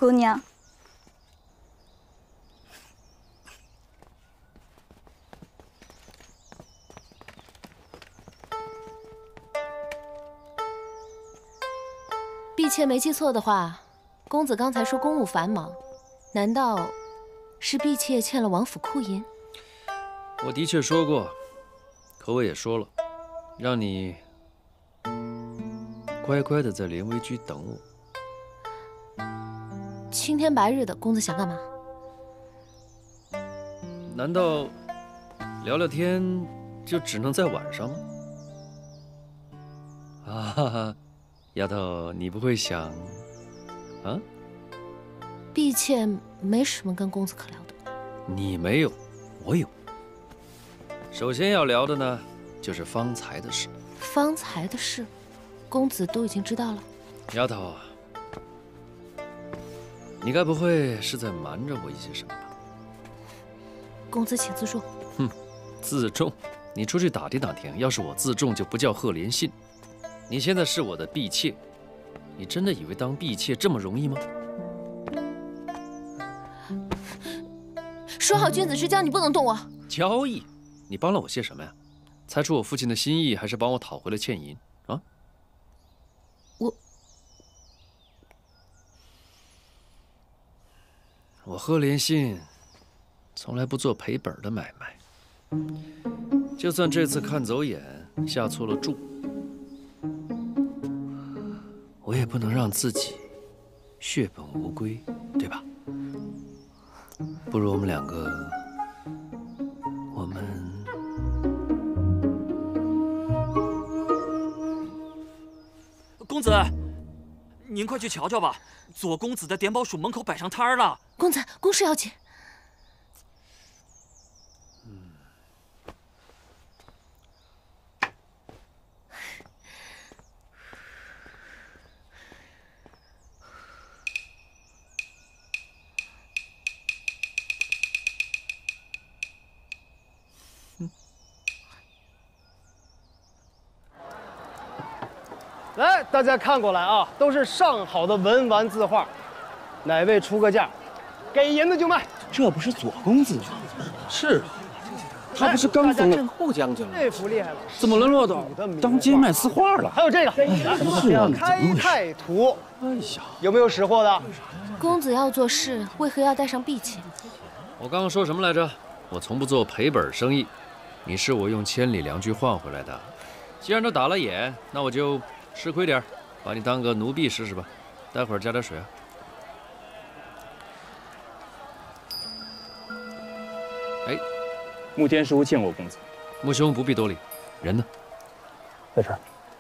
姑娘。 婢妾没记错的话，公子刚才说公务繁忙，难道是婢妾欠了王府库银？ 我的确说过，可我也说了，让你乖乖的在连围居等我。 青天白日的，公子想干嘛？ 难道聊聊天就只能在晚上吗？啊哈哈，丫头，你不会想啊？ 婢妾没什么跟公子可聊的。 你没有，我有。首先要聊的呢，就是方才的事。 方才的事，公子都已经知道了。 丫头，你该不会是在瞒着我一些什么吧？ 公子请自重。 哼，自重？你出去打听打听，要是我自重，就不叫贺连信。你现在是我的婢妾，你真的以为当婢妾这么容易吗？ 说好君子之交，你不能动我。 交易？你帮了我些什么呀？猜出我父亲的心意，还是帮我讨回了欠银啊？我贺连信从来不做赔本的买卖，就算这次看走眼下错了注，我也不能让自己血本无归，对吧？不如我们两个，我们公子，您快去瞧瞧吧，左公子的典宝署门口摆上摊儿了。 公子，公事要紧。 来，大家看过来啊，都是上好的文玩字画，哪位出个价，给银子就卖。 这不是左公子吗？ 是啊，他不是刚封了后将军吗？ 这幅厉害了， 怎么沦落到当街卖字画了？ 还有这个， 是啊， 开泰图。 哎呀， 有没有识货的？ 公子要做事，为何要带上婢妾？ 我刚刚说什么来着？我从不做赔本生意，你是我用千里良驹换回来的。既然都打了眼，那我就吃亏点，把你当个奴婢试试吧。待会儿加点水啊。哎， 穆天叔见过公子。 穆兄不必多礼，人呢？ 在这儿。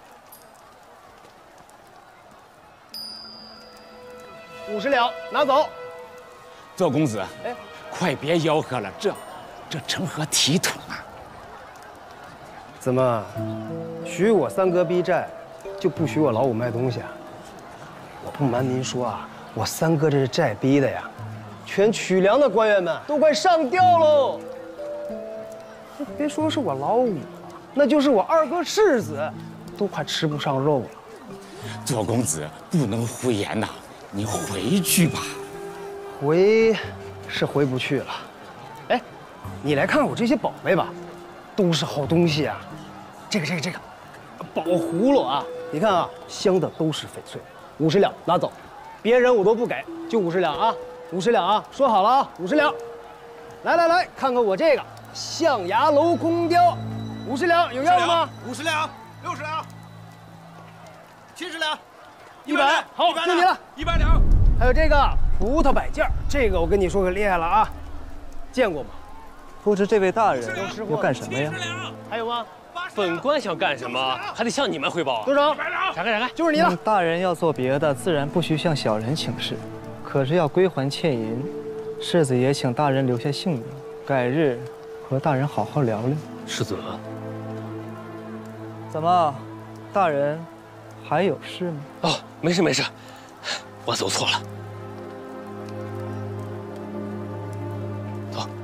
50两，拿走。 左公子，哎，快别吆喝了，这成何体统啊！ 怎么，许我三哥逼债，就不许我老五卖东西啊？我不瞒您说啊，我三哥这是债逼的呀，全曲梁的官员们都快上吊喽。别说是我老五了，那就是我二哥世子，都快吃不上肉了。 左公子不能胡言呐，你回去吧。 回是回不去了。哎，你来看看我这些宝贝吧，都是好东西啊。这个，宝葫芦啊，你看啊，镶的都是翡翠，50两拿走，别人我都不给，就50两啊，50两啊，说好了啊，50两。来，看看我这个象牙镂空雕，50两，有要的吗 ？50两，60两，70两 ，100，好，就你了 ，100两。 还有这个葡萄摆件，这个我跟你说可厉害了啊，见过吗？ 不知这位大人要干什么呀？ 还有吗？ 本官想干什么，还得向你们汇报。 多少？ 闪开！ 就是你了。 大人要做别的，自然不需向小人请示，可是要归还欠银，世子也请大人留下姓名，改日和大人好好聊聊。 世子， 怎么，大人还有事吗？ 哦，没事，我走错了。走。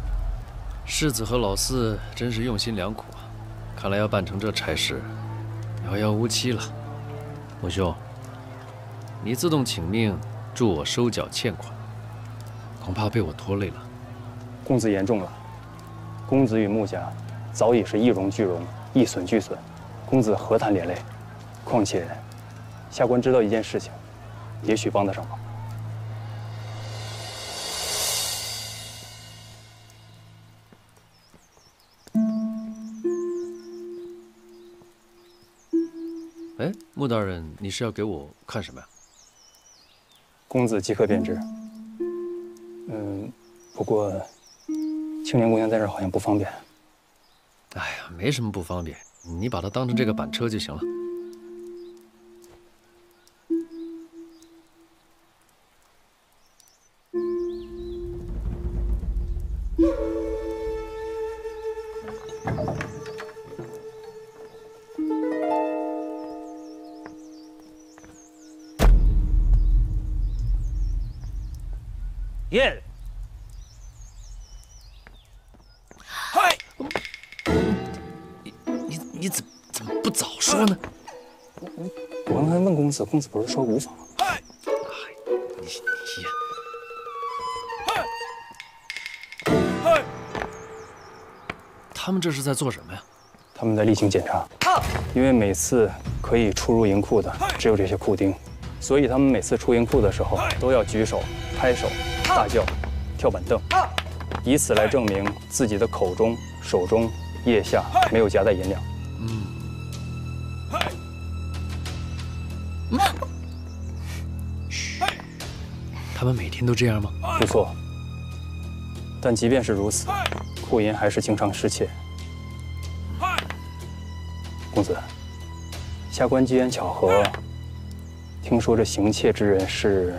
世子和老四真是用心良苦啊！看来要办成这差事， 遥遥无期了。穆兄，你自动请命助我收缴欠款，恐怕被我拖累了。 公子言重了，公子与穆家早已是一荣俱荣，一损俱损，公子何谈连累？况且，下官知道一件事情，也许帮得上忙。 哎，穆大人，你是要给我看什么呀？ 公子即刻便知。不过青莲姑娘在这儿好像不方便。 哎呀，没什么不方便，你把它当成这个板车就行了。 耶！ 嗨！你怎么不早说呢？ 我刚才问公子，公子不是说无妨吗？ 哎，他们这是在做什么呀？ 他们在例行检查，因为每次可以出入营库的只有这些库丁，所以他们每次出营库的时候都要举手、拍手、大叫、跳板凳，以此来证明自己的口中、手中、腋下没有夹带银两。 他们每天都这样吗？ 不错，但即便是如此，库银还是经常失窃。公子，下官机缘巧合，听说这行窃之人是……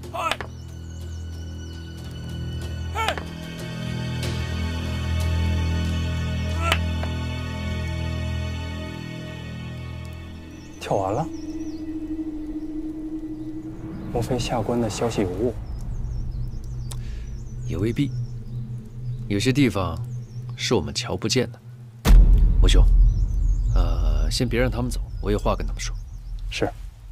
跳完了？莫非下官的消息有误？ 也未必，有些地方是我们瞧不见的。穆兄，先别让他们走，我有话跟他们说。 是。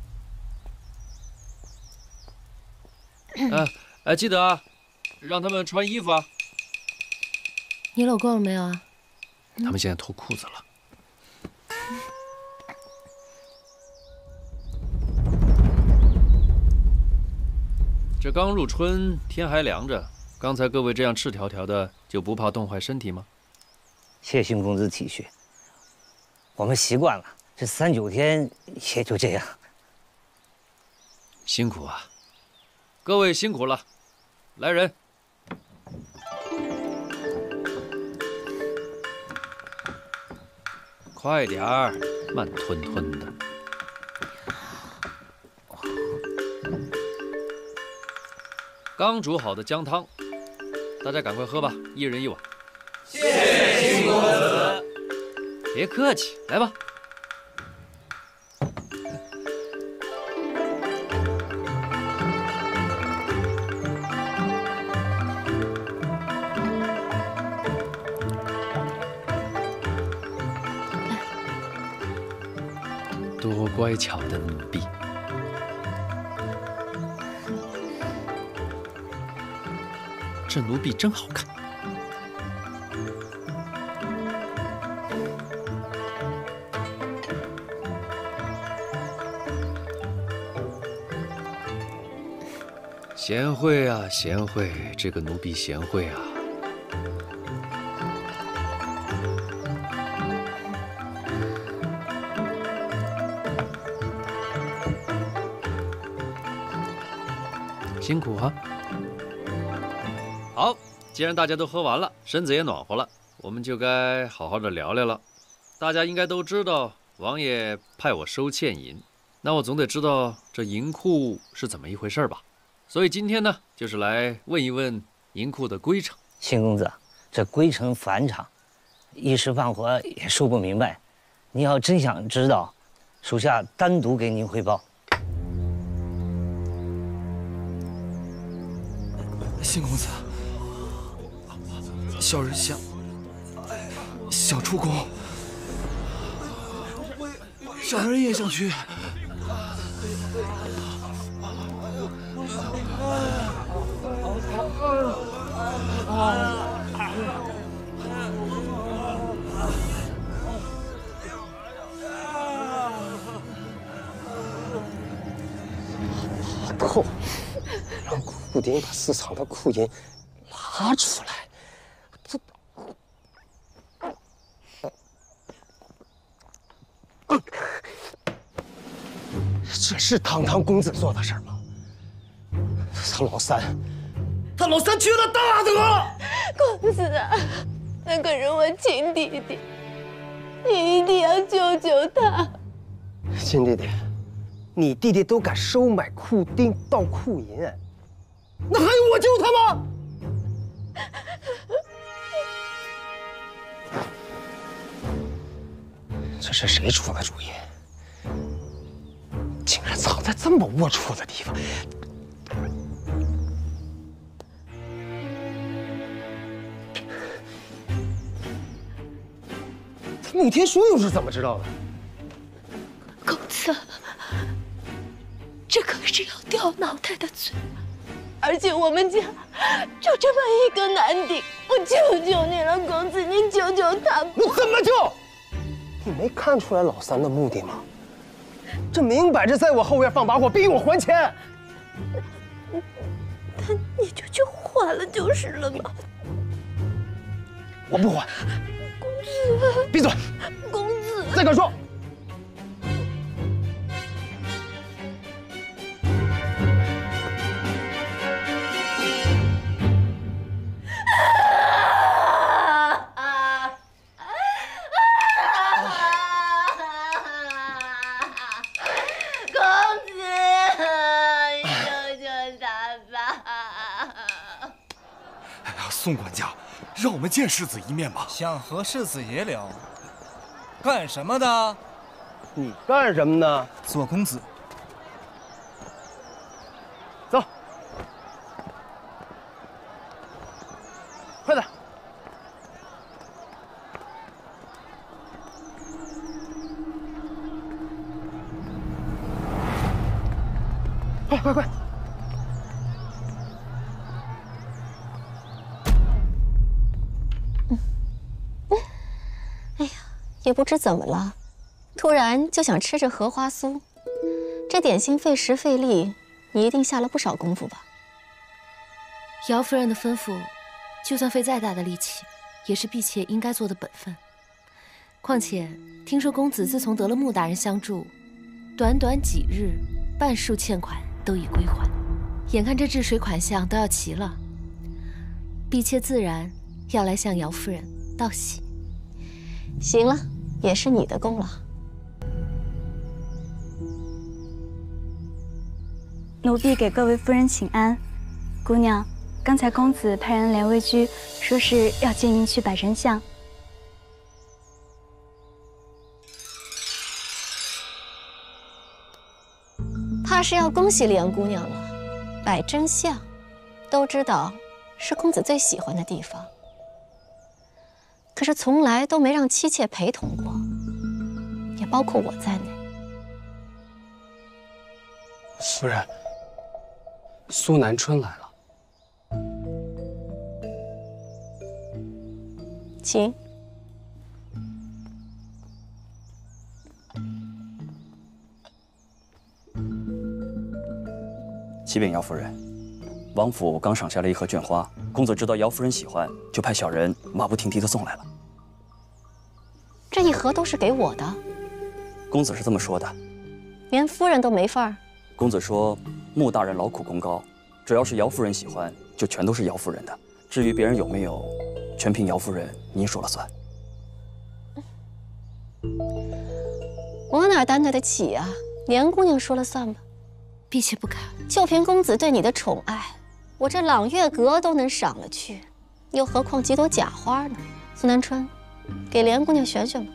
记得啊，让他们穿衣服啊。 你搂够了没有啊？ 他们现在脱裤子了。这刚入春，天还凉着，刚才各位这样赤条条的，就不怕冻坏身体吗？ 谢邢公子体恤，我们习惯了，这3、9天也就这样。 辛苦啊，各位辛苦了，来人。快点儿，慢吞吞的。刚煮好的姜汤，大家赶快喝吧，一人1碗。 谢谢邢公子。 别客气，来吧。多乖巧的奴婢。这奴婢真好看。贤惠啊，贤惠，这个奴婢贤惠啊。辛苦啊。好，既然大家都喝完了，身子也暖和了，我们就该好好的聊聊了。大家应该都知道，王爷派我收欠银，那我总得知道这银库是怎么一回事吧？所以今天呢，就是来问一问银库的规程。 邢公子，这规程繁长，一时半会儿也说不明白。你要真想知道，属下单独给您汇报。 邢公子，小人想出宫。 小人也想去。 透，让库丁把4场的库银拉出来。这是堂堂公子做的事吗？他老三缺了大德了。 公子啊，那可是我亲弟弟，你一定要救救他。 亲弟弟，你弟弟都敢收买库丁盗库银，那还用我救他吗？这是谁出的主意？竟然藏在这么龌龊的地方！穆天书又是怎么知道的？ 公子，这可是要掉脑袋的罪，而且我们家就这么一个男丁，我求求你了，公子，您救救他吧！ 我怎么救？你没看出来老三的目的吗？这明摆着在我后院放把火，逼我还钱。 那你就去还了就是了嘛。 我不还。 公子， 闭嘴！ 公子， 再敢说！ 宋管家，让我们见世子一面吧。 想和世子爷聊，干什么的？ 你干什么呢？ 左公子， 走，快点！快！ 也不知怎么了，突然就想吃这荷花酥。这点心费时费力，你一定下了不少功夫吧？ 姚夫人的吩咐，就算费再大的力气，也是婢妾应该做的本分。况且听说公子自从得了穆大人相助，短短几日，半数欠款都已归还。眼看这治水款项都要齐了，婢妾自然要来向姚夫人道喜。 行了，也是你的功劳。 奴婢给各位夫人请安。姑娘，刚才公子派人来位居，说是要接您去摆真相。 怕是要恭喜莲姑娘了。摆真相，都知道是公子最喜欢的地方。可是从来都没让妻妾陪同过，也包括我在内。 夫人，苏南春来了， 请。 启禀姚夫人，王府刚赏下了一盒绢花，公子知道姚夫人喜欢，就派小人马不停蹄地送来了。 这一盒都是给我的， 公子是这么说的， 连夫人都没份儿。 公子说穆大人劳苦功高，只要是姚夫人喜欢，就全都是姚夫人的。至于别人有没有，全凭姚夫人您说了算。 我哪担待得起啊？莲姑娘说了算吧。 婢妾不敢。 就凭公子对你的宠爱，我这朗月阁都能赏了去，又何况几朵假花呢？苏南春，给莲姑娘选选吧。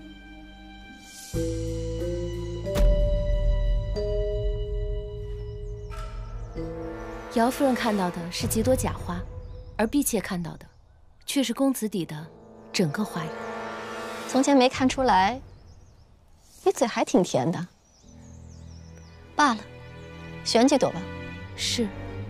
姚夫人看到的是几朵假花，而婢妾看到的却是公子邸的整个花园。 从前没看出来， 你嘴还挺甜的。罢了，选几朵吧。 是。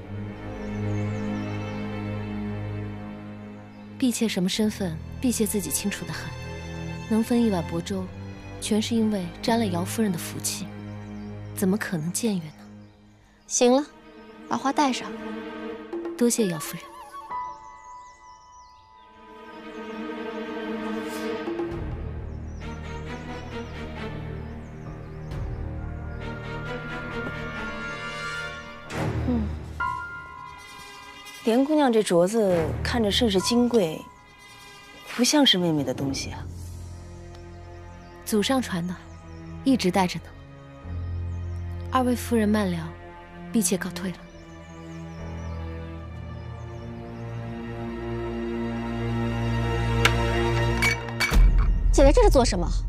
婢妾什么身份，婢妾自己清楚得很。能分一碗薄粥，全是因为沾了姚夫人的福气，怎么可能僭越呢？ 行了，把花带上。 多谢姚夫人。 莲姑娘这镯子看着甚是金贵，不像是妹妹的东西啊。 祖上传的，一直带着呢。二位夫人慢聊，婢妾告退了。 姐姐这是做什么？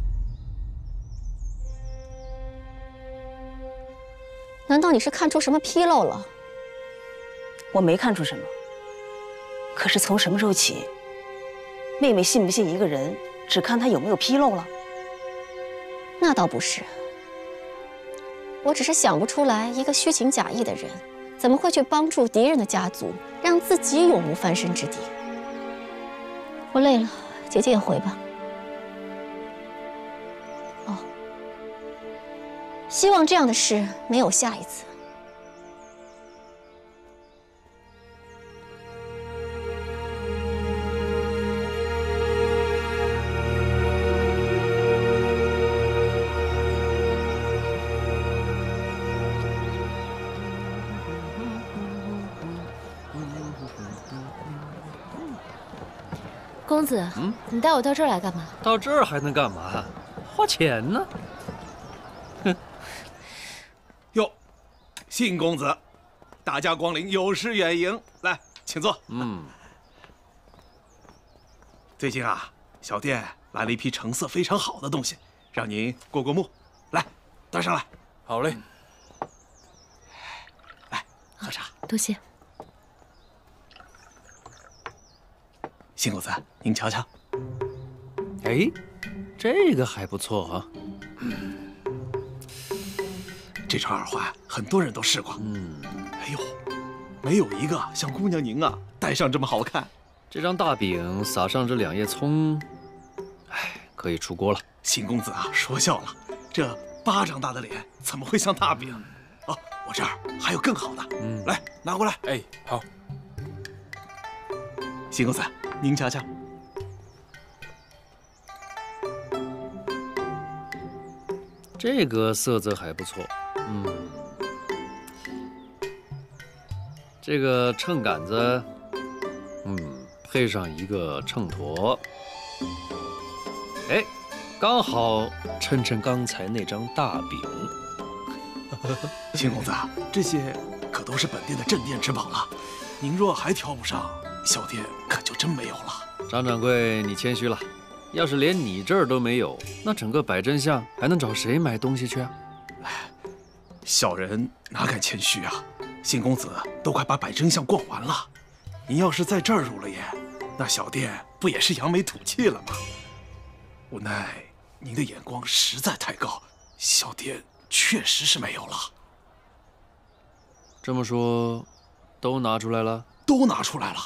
难道你是看出什么纰漏了？ 我没看出什么。可是从什么时候起，妹妹信不信一个人，只看他有没有纰漏了？ 那倒不是，我只是想不出来，一个虚情假意的人，怎么会去帮助敌人的家族，让自己永无翻身之地？我累了，姐姐也回吧。哦，希望这样的事没有下一次。 公子，你带我到这儿来干嘛？ 到这儿还能干嘛？花钱呢。 哼。哟，信公子，大驾光临，有失远迎，来，请坐。最近啊，小店来了一批成色非常好的东西，让您过过目。来，端上来。 好嘞。 来，喝茶。 多谢。 信公子，您瞧瞧。 哎，这个还不错啊。 这串耳环很多人都试过。哎呦，没有一个像姑娘您啊戴上这么好看。 这张大饼撒上这2叶葱，哎，可以出锅了。 信公子啊，说笑了，这巴掌大的脸怎么会像大饼？哦，我这儿还有更好的。来，拿过来。 哎，好。 信公子，您瞧瞧。 这个色泽还不错。这个秤杆子，配上一个秤砣，哎，刚好称称刚才那张大饼。 信公子，这些可都是本店的镇店之宝了。您若还挑不上，小店可就真没有了。 张掌柜，你谦虚了。要是连你这儿都没有，那整个百珍巷还能找谁买东西去啊？ 小人哪敢谦虚啊！信公子都快把百珍巷逛完了，您要是在这儿入了眼，那小店不也是扬眉吐气了吗？无奈您的眼光实在太高，小店确实是没有了。 这么说，都拿出来了？ 都拿出来了。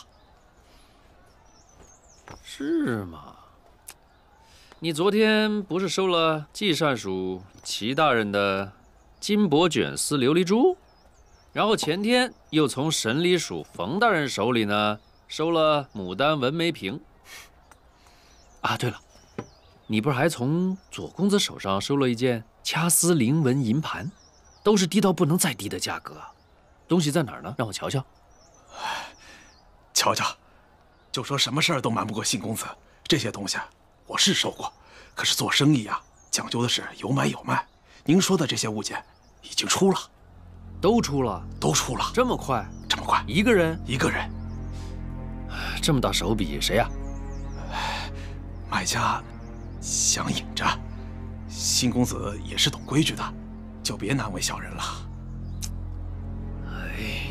是吗？你昨天不是收了季善署齐大人的金箔卷丝琉璃珠，然后前天又从审理署冯大人手里呢收了牡丹纹眉瓶。啊，对了，你不是还从左公子手上收了一件掐丝菱纹银盘，都是低到不能再低的价格。东西在哪儿呢？让我瞧瞧。 瞧瞧，就说什么事儿都瞒不过信公子。这些东西我是收过，可是做生意啊，讲究的是有买有卖。您说的这些物件已经出了， 都出了， 都出了， 这么快？ 这么快？ 一个人？ 一个人。 这么大手笔，谁呀？ 买家想隐着，信公子也是懂规矩的，就别难为小人了。 哎。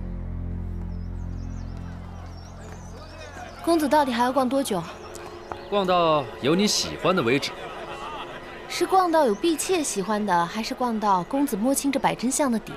公子到底还要逛多久？ 逛到有你喜欢的为止。 是逛到有婢妾喜欢的，还是逛到公子摸清这摆真相的底？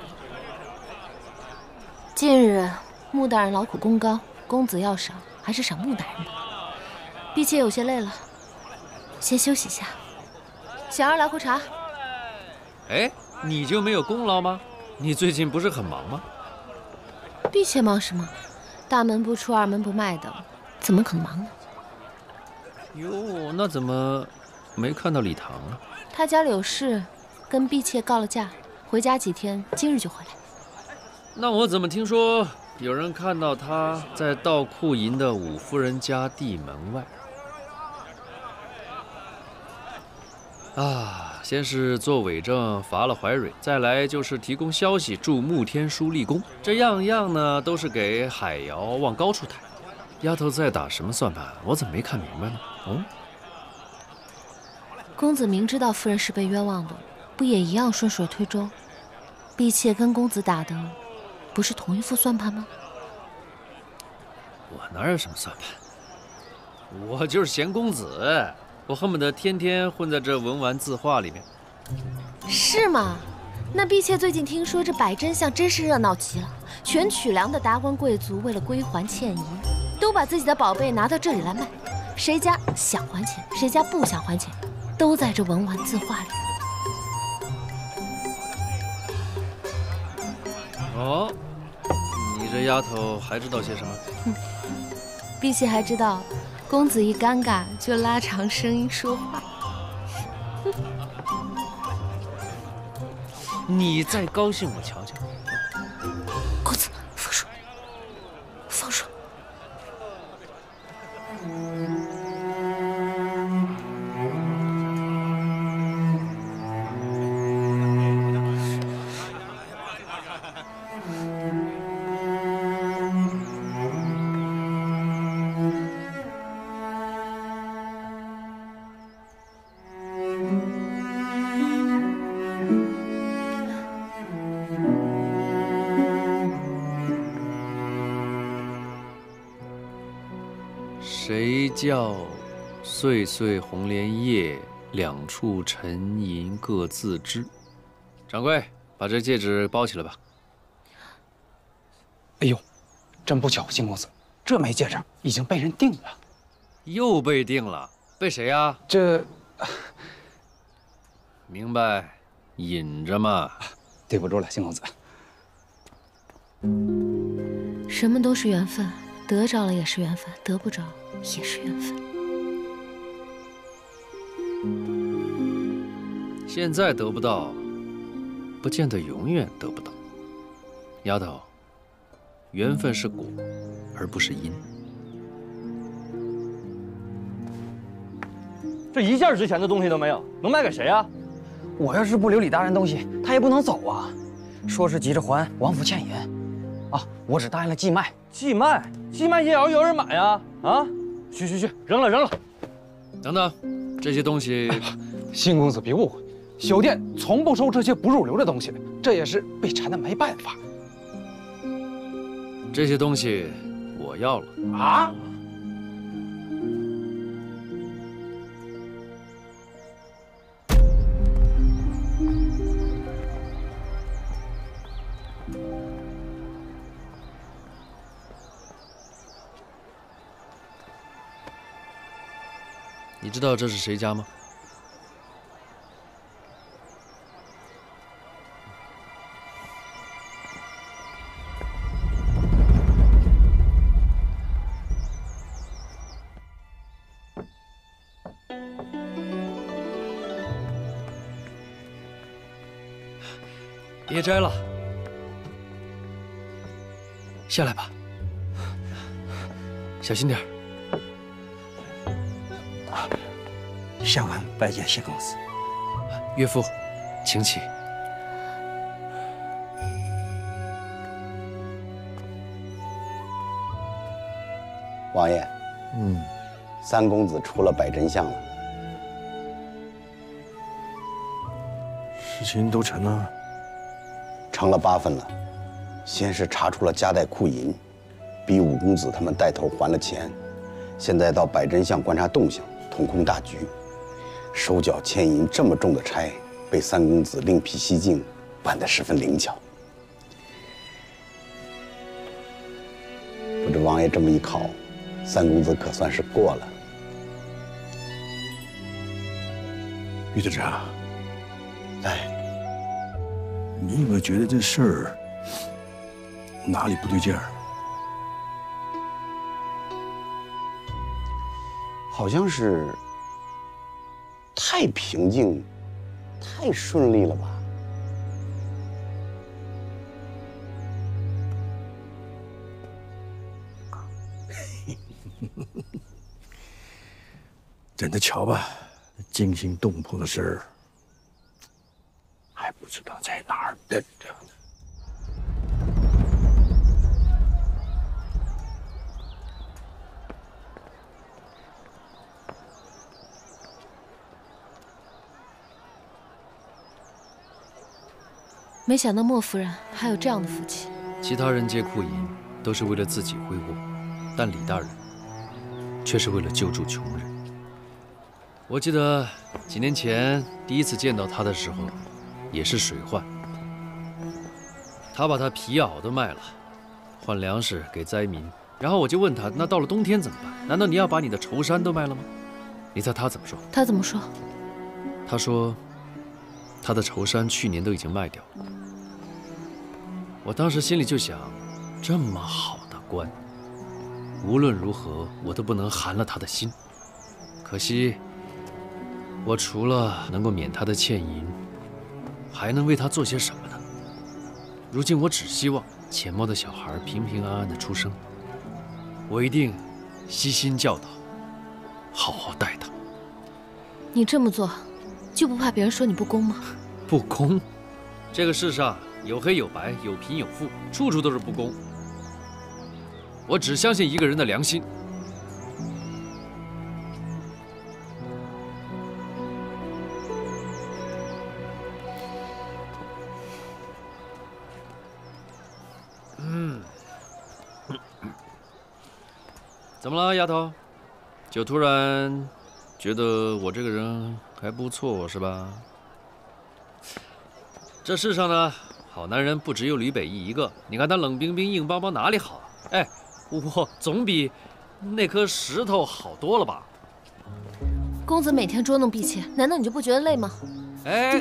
近日穆大人劳苦功高，公子要赏还是赏穆大人吧。婢妾有些累了，先休息一下。小儿来壶茶。 哎，你就没有功劳吗？你最近不是很忙吗？ 婢妾忙什么？大门不出二门不迈的，怎么可能忙呢？ 哟，那怎么没看到礼堂啊？ 他家里有事，跟婢妾告了假，回家几天，今日就回来。 那我怎么听说有人看到他在盗库银的五夫人家地门外？啊，先是做伪证罚了怀蕊，再来就是提供消息助穆天书立功，这样样呢都是给海瑶往高处抬。丫头在打什么算盘？我怎么没看明白呢？哦， 公子明知道夫人是被冤枉的，不也一样顺水推舟？婢妾跟公子打的不是同一副算盘吗？ 我哪有什么算盘？我就是嫌公子。我恨不得天天混在这文玩字画里面。 是吗？那婢妾最近听说这摆真相真是热闹极了，全曲梁的达官贵族为了归还倩仪，都把自己的宝贝拿到这里来卖。谁家想还钱，谁家不想还钱，都在这文玩字画里。 哦，你这丫头还知道些什么？ 婢妾还知道。公子一尴尬就拉长声音说话。 你再高兴我瞧瞧。 公子，放手，放手。 谁叫岁岁红莲叶，两处沉吟各自知。掌柜，把这戒指包起来吧。 哎呦，真不巧，新公子，这枚戒指已经被人定了。 又被定了？被谁呀？ 这…… 明白，引着嘛。 对不住了，新公子。 什么都是缘分，得着了也是缘分，得不着也是缘分。 现在得不到，不见得永远得不到。丫头，缘分是果，而不是因。 这一件值钱的东西都没有，能卖给谁啊？ 我要是不留李大人东西，他也不能走啊。说是急着还王府欠银，啊，我只答应了寄卖。 寄卖？寄卖也要有人买呀！啊，去，扔了扔了。 等等，这些东西， 新公子别误会，小店从不收这些不入流的东西，这也是被缠的没办法。 这些东西我要了啊！ 你知道这是谁家吗？别摘了，下来吧，小心点。 下官拜见谢公子。 岳父，请起。 王爷，三公子出了摆真相了， 事情都成了， 成了8分了。先是查出了夹带库银，逼五公子他们带头还了钱，现在到摆真相观察动向， 统控大局，手脚牵引这么重的差，被三公子另辟蹊径，办得十分灵巧。不知王爷这么一考，三公子可算是过了。 于队长， 哎， 你有没有觉得这事儿哪里不对劲儿？ 好像是太平静、太顺利了吧？ 等着瞧吧，惊心动魄的事儿还不知道在哪儿等着呢。 没想到莫夫人还有这样的福气。 其他人劫库银都是为了自己挥霍，但李大人却是为了救助穷人。我记得几年前第一次见到他的时候，也是水患。他把他皮袄都卖了，换粮食给灾民。然后我就问他，那到了冬天怎么办？难道你要把你的绸衫都卖了吗？你猜他怎么说？ 他怎么说？ 他说，他的绸衫去年都已经卖掉了。我当时心里就想，这么好的官，无论如何我都不能寒了他的心。可惜，我除了能够免他的欠银，还能为他做些什么呢？如今我只希望钱猫的小孩平平安安的出生。我一定悉心教导，好好待他。 你这么做，就不怕别人说你不公吗？ 不公？这个世上有黑有白，有贫有富，处处都是不公。我只相信一个人的良心。怎么了，丫头？就突然觉得我这个人还不错，是吧？这世上呢，好男人不只有吕北义一个。你看他冷冰冰、硬邦邦，哪里好啊？哎，我总比那颗石头好多了吧？ 公子每天捉弄婢妾，难道你就不觉得累吗？ 哎，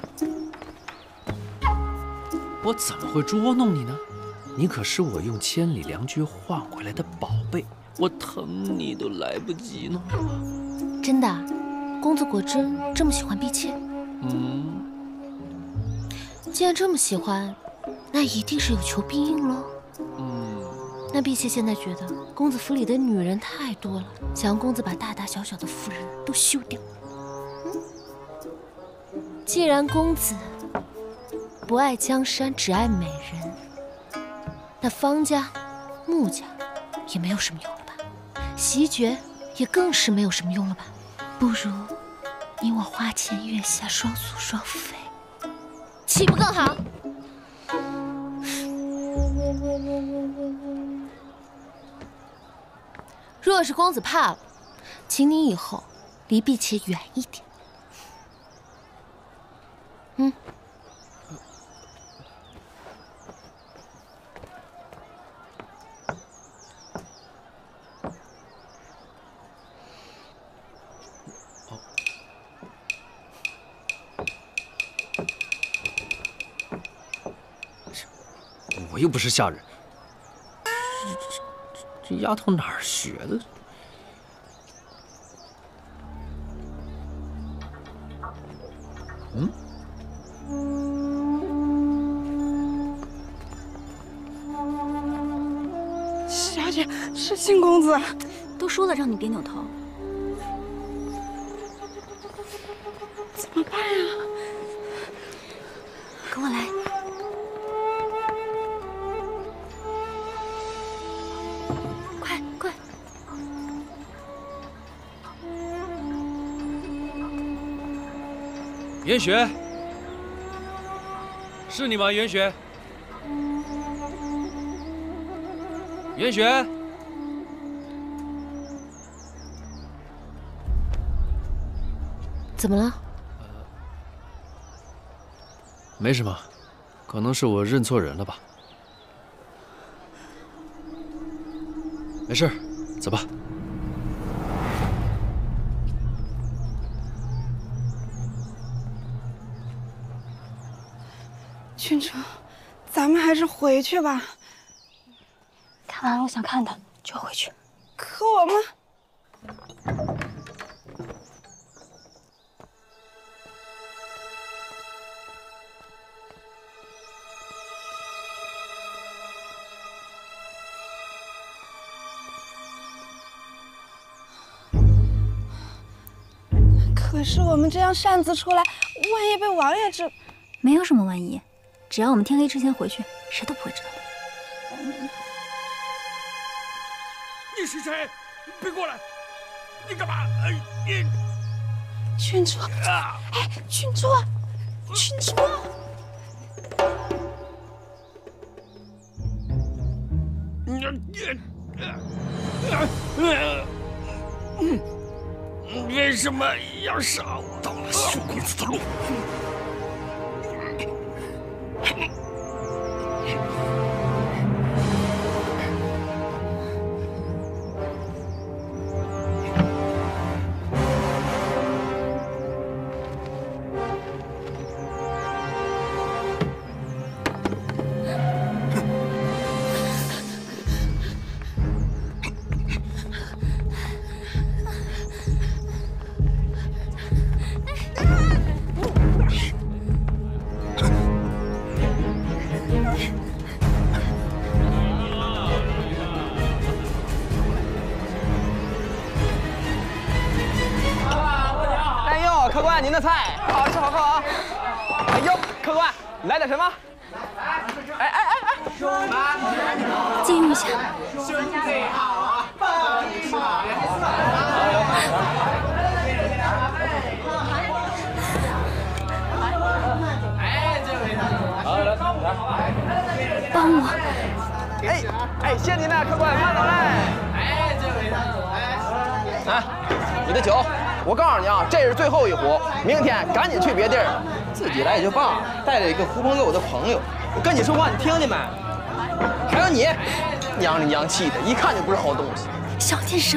我怎么会捉弄你呢？你可是我用千里良驹换回来的宝贝。我疼你都来不及呢。 真的，公子果真这么喜欢婢妾？既然这么喜欢，那一定是有求必应喽。那婢妾现在觉得公子府里的女人太多了，想让公子把大大小小的妇人都休掉。既然公子不爱江山，只爱美人，那方家、穆家也没有什么用了。席爵也更是没有什么用了吧？不如你我花前月下，双宿双飞，岂不更好？若是公子怕了，请你以后离婢妾远一点。 我又不是下人，这丫头哪儿学的？ 小姐，是新公子。都说了让你别扭头，怎么办呀？跟我来。 袁雪，是你吗？袁雪，袁雪， 怎么了？ 没什么，可能是我认错人了吧。没事，走吧。 群主，咱们还是回去吧。 看完了我想看的，就回去。 可我们……可是我们这样擅自出来，万一被王爷知…… 没有什么万一，只要我们天黑之前回去，谁都不会知道的。 你是谁？别过来！你干嘛？你群主，哎，群主，群主！ 为什么要杀我？挡了修公子的路。 客官，您的菜好吃好喝啊！哎呦，客官，来点什么？哎！ 借用一下。 兄弟好啊！ 帮我。 哎，谢您了，客官，慢走嘞。啊，你的酒。我告诉你啊，这是最后一壶，明天赶紧去别地儿。自己来也就罢了，带着一个狐朋狗友的朋友，我跟你说话你听见没？还有你，娘里娘气的，一看就不是好东西。 小点声。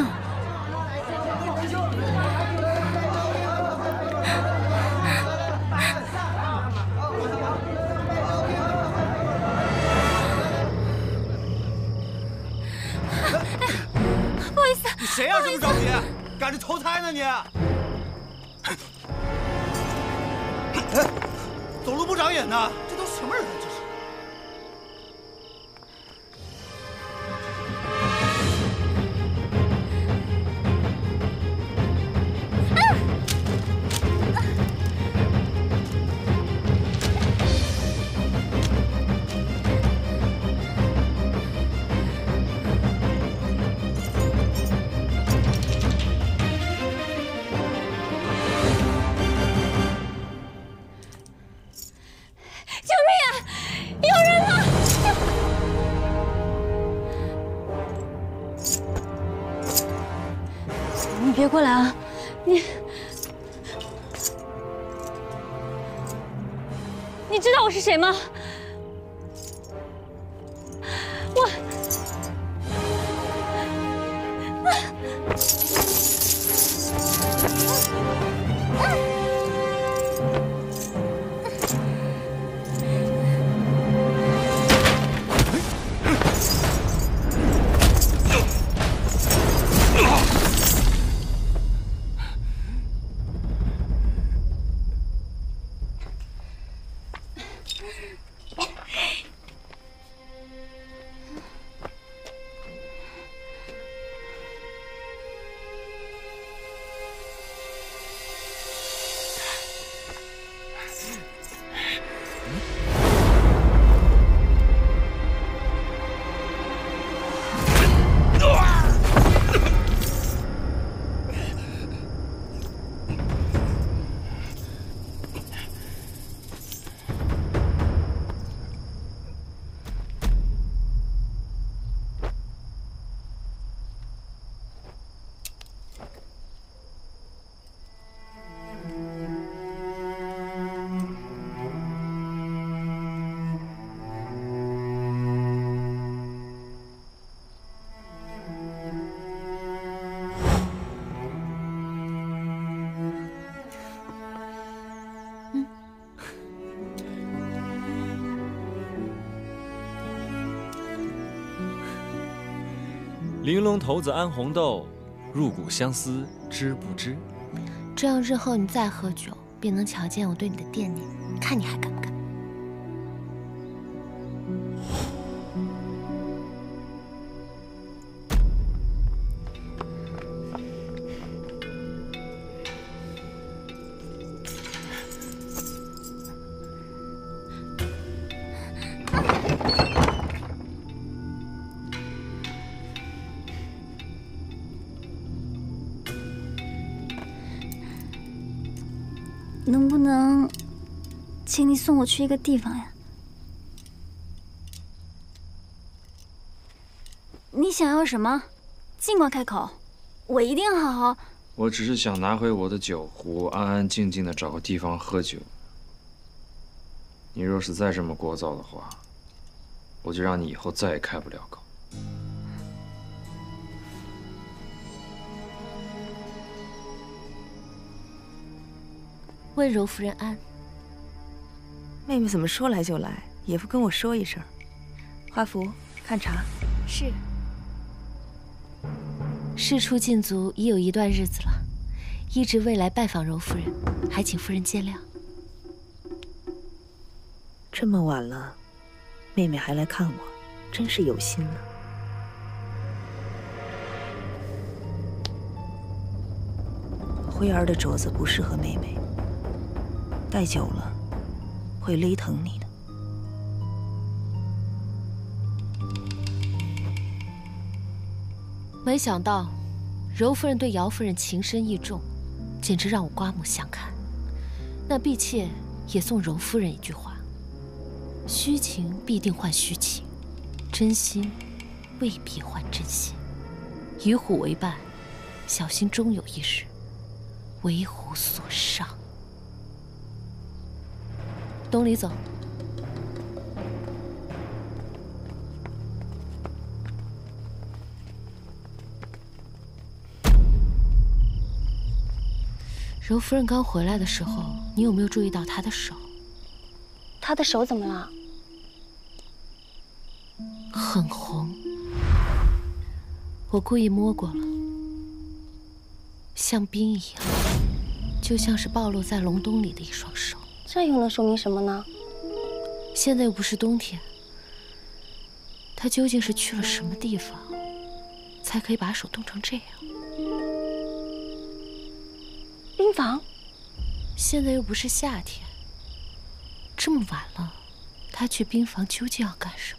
不好意思。 你谁呀？这么着急？赶着投胎呢你！走路不长眼的，这都什么人啊？这是！ 别过来啊！你知道我是谁吗？我。 玲珑骰子安红豆，入骨相思知不知？ 这样日后你再喝酒，便能瞧见我对你的惦念，看你还敢不敢？ 能不能，请你送我去一个地方呀？你想要什么，尽管开口，我一定好好。 我只是想拿回我的酒壶，安安静静的找个地方喝酒。你若是再这么聒噪的话，我就让你以后再也开不了口。 问柔夫人安。 妹妹怎么说来就来，也不跟我说一声。华服，看茶。 是。事出禁足已有一段日子了，一直未来拜访柔夫人，还请夫人见谅。 这么晚了，妹妹还来看我，真是有心了。辉儿的镯子不适合妹妹。戴久了，会勒疼你的。 没想到，柔夫人对姚夫人情深意重，简直让我刮目相看。那婢妾也送柔夫人一句话：虚情必定换虚情，真心未必换真心。与虎为伴，小心终有一日为虎所伤。东篱走。柔夫人刚回来的时候，你有没有注意到她的手？ 她的手怎么了？ 很红。我故意摸过了，像冰一样，就像是暴露在隆冬里的一双手。 这又能说明什么呢？ 现在又不是冬天，他究竟是去了什么地方，才可以把手冻成这样？ 冰房？ 现在又不是夏天，这么晚了，他去冰房究竟要干什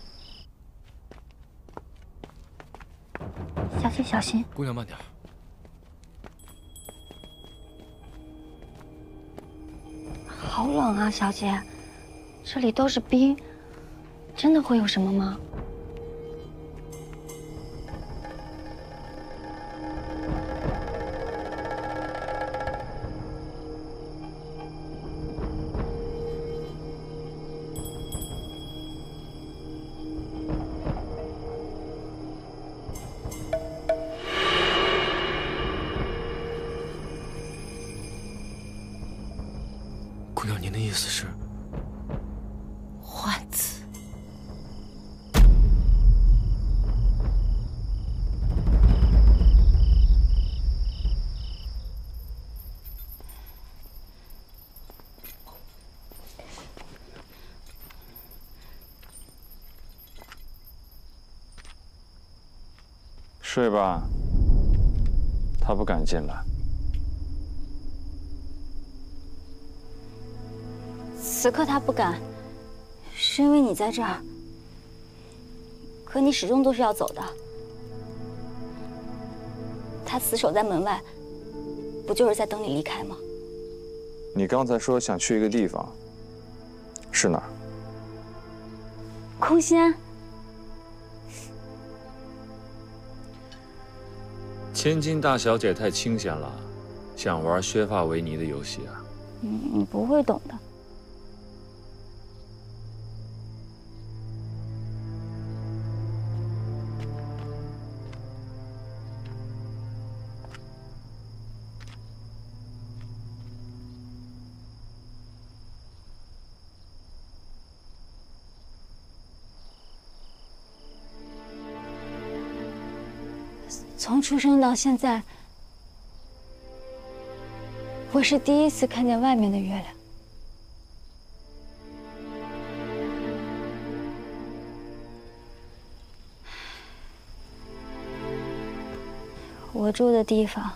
么？ 小心，小心！ 姑娘慢点。 好冷啊，小姐，这里都是冰，真的会有什么吗？ 姑娘，您的意思是？ 换子。 睡吧，他不敢进来。 此刻他不敢，是因为你在这儿。可你始终都是要走的。他死守在门外，不就是在等你离开吗？ 你刚才说想去一个地方，是哪儿？ 空心庵。 千金大小姐太清闲了，想玩削发为尼的游戏啊？ 你不会懂的。 从出生到现在，我是第一次看见外面的月亮。我住的地方，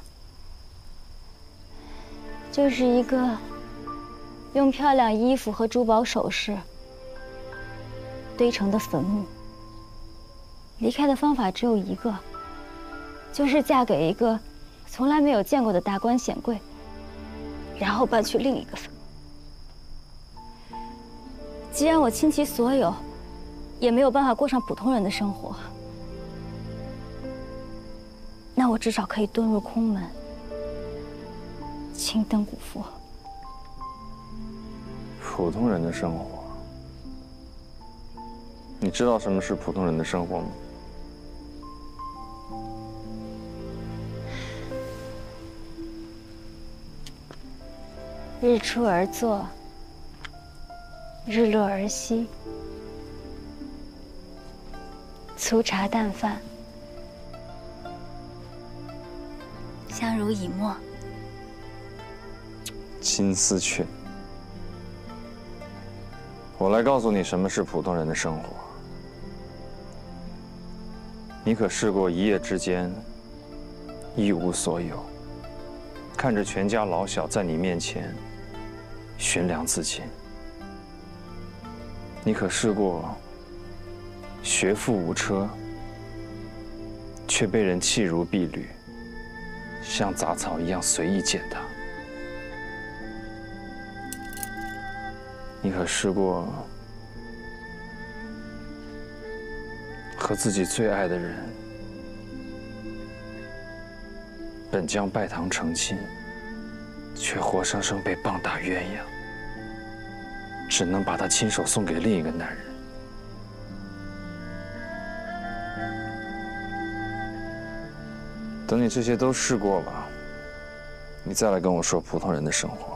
就是一个用漂亮衣服和珠宝首饰堆成的坟墓。离开的方法只有一个，就是嫁给一个从来没有见过的达官显贵，然后搬去另一个坟墓。既然我倾其所有，也没有办法过上普通人的生活，那我至少可以遁入空门，青灯古佛。 普通人的生活，你知道什么是普通人的生活吗？ 日出而作，日落而息，粗茶淡饭，相濡以沫， 金丝雀。我来告诉你什么是普通人的生活。你可试过一夜之间一无所有，看着全家老小在你面前悬梁自尽？你可试过学富五车，却被人弃如敝履，像杂草一样随意践踏？你可试过和自己最爱的人本将拜堂成亲，却活生生被棒打鸳鸯，只能把他亲手送给另一个男人？等你这些都试过了，你再来跟我说普通人的生活。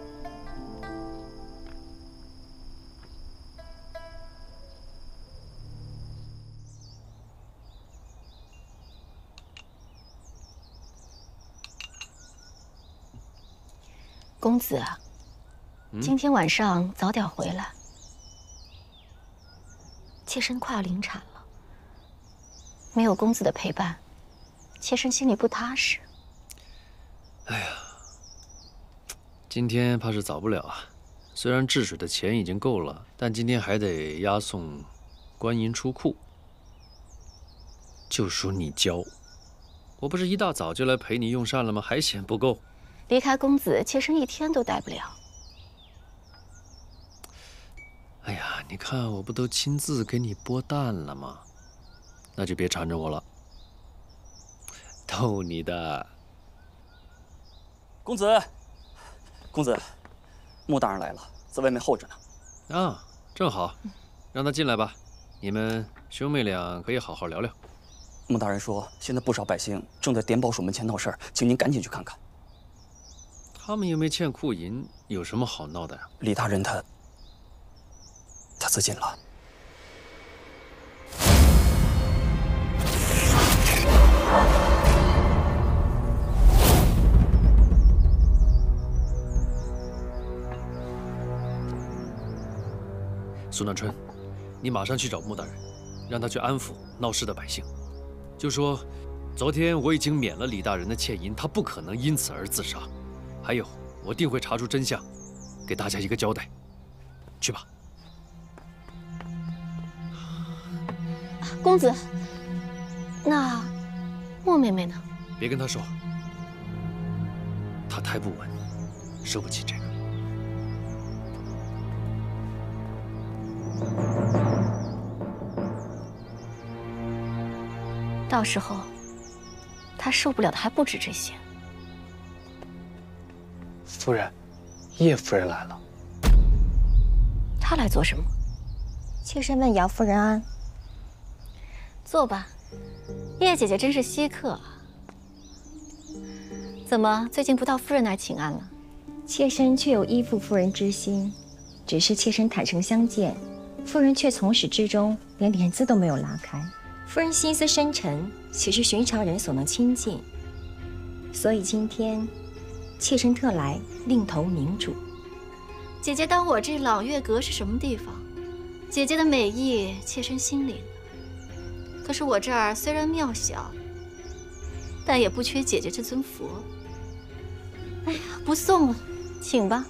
公子啊，今天晚上早点回来。妾身快要临产了，没有公子的陪伴，妾身心里不踏实。 哎呀，今天怕是早不了啊。虽然治水的钱已经够了，但今天还得押送官银出库。就属你娇，我不是一大早就来陪你用膳了吗？还嫌不够？ 离开公子，妾身一天都待不了。 哎呀，你看我不都亲自给你剥蛋了吗？那就别缠着我了。逗你的。 公子，公子，穆大人来了，在外面候着呢。 啊，正好，让他进来吧。你们兄妹俩可以好好聊聊。 穆大人说，现在不少百姓正在典宝署门前闹事儿，请您赶紧去看看。 他们又没欠库银，有什么好闹的呀？ 李大人他自尽了。 苏南春，你马上去找穆大人，让他去安抚闹事的百姓，就说昨天我已经免了李大人的欠银，他不可能因此而自杀。还有，我定会查出真相，给大家一个交代。去吧。 公子，那莫妹妹呢？ 别跟她说，她胎不稳，受不起这个。 到时候，她受不了的还不止这些。 夫人，叶夫人来了。 她来做什么？ 妾身问姚夫人安。 坐吧，叶姐姐真是稀客啊。怎么最近不到夫人那儿请安了？ 妾身却有依附夫人之心，只是妾身坦诚相见，夫人却从始至终连帘子都没有拉开。夫人心思深沉， 岂是寻常人所能亲近？所以今天，妾身特来另投明主。 姐姐当我这朗月阁是什么地方？姐姐的美意，妾身心领。可是我这儿虽然庙小，但也不缺姐姐这尊佛。哎呀，不送了，请吧。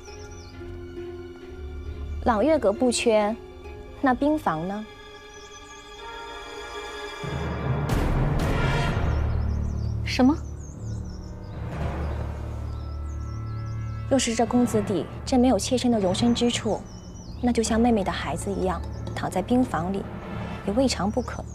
朗月阁不缺，那兵房呢？ 什么？ 若是这公子弟真没有妾身的容身之处，那就像妹妹的孩子一样，躺在兵房里，也未尝不可。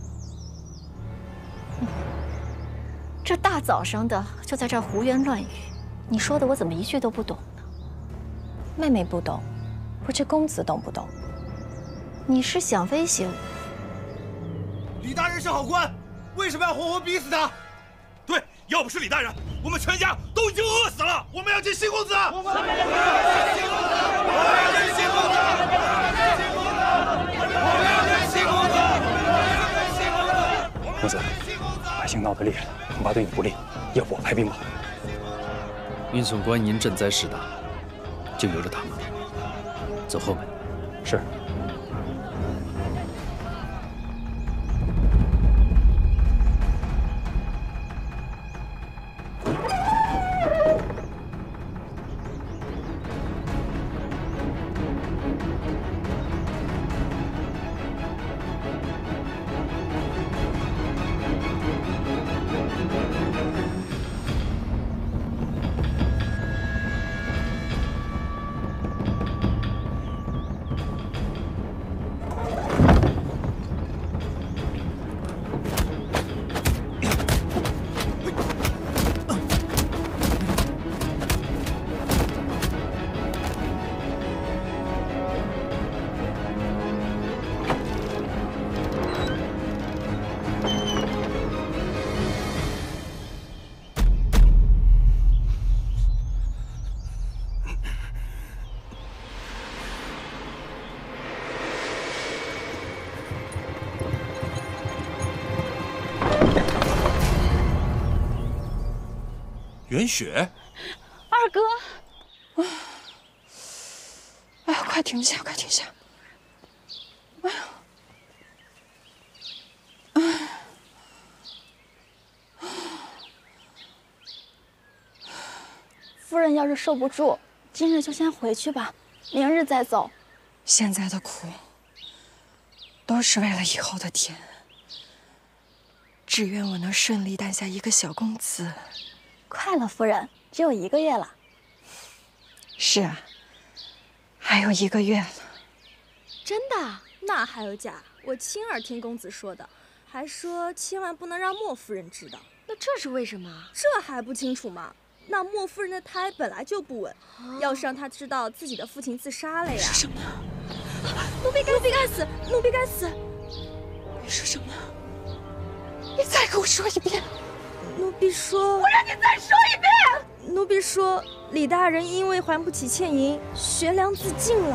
这大早上的就在这儿胡言乱语，你说的我怎么一句都不懂呢？ 妹妹不懂，不知公子懂不懂？ 你是想威胁我？ 李大人是好官，为什么要活活逼死他？对，要不是李大人，我们全家都已经饿死了。我们要见新公子！我们要见新公子！我们要见新公子！我们要见新公子！ 公子，百姓闹得厉害，恐怕对你不利，要不我派兵吧。 运送官银赈灾事大，就由着他们吧。走后门。 是。 袁雪， 二哥，哎呀，快停下，快停下！哎呀， 夫人要是受不住，今日就先回去吧，明日再走。 现在的苦，都是为了以后的甜。只愿我能顺利诞下一个小公子。 快了，夫人，只有1个月了。 是啊，还有1个月了。 真的？那还有假？我亲耳听公子说的，还说千万不能让莫夫人知道。 那这是为什么？ 这还不清楚吗？那莫夫人的胎本来就不稳，要是让她知道自己的父亲自杀了呀！ 说什么？ 奴婢该死！奴婢该死！ 你说什么？你再给我说一遍！ 奴婢说， 我让你再说一遍！ 奴婢说，李大人因为还不起欠银，悬梁自尽了。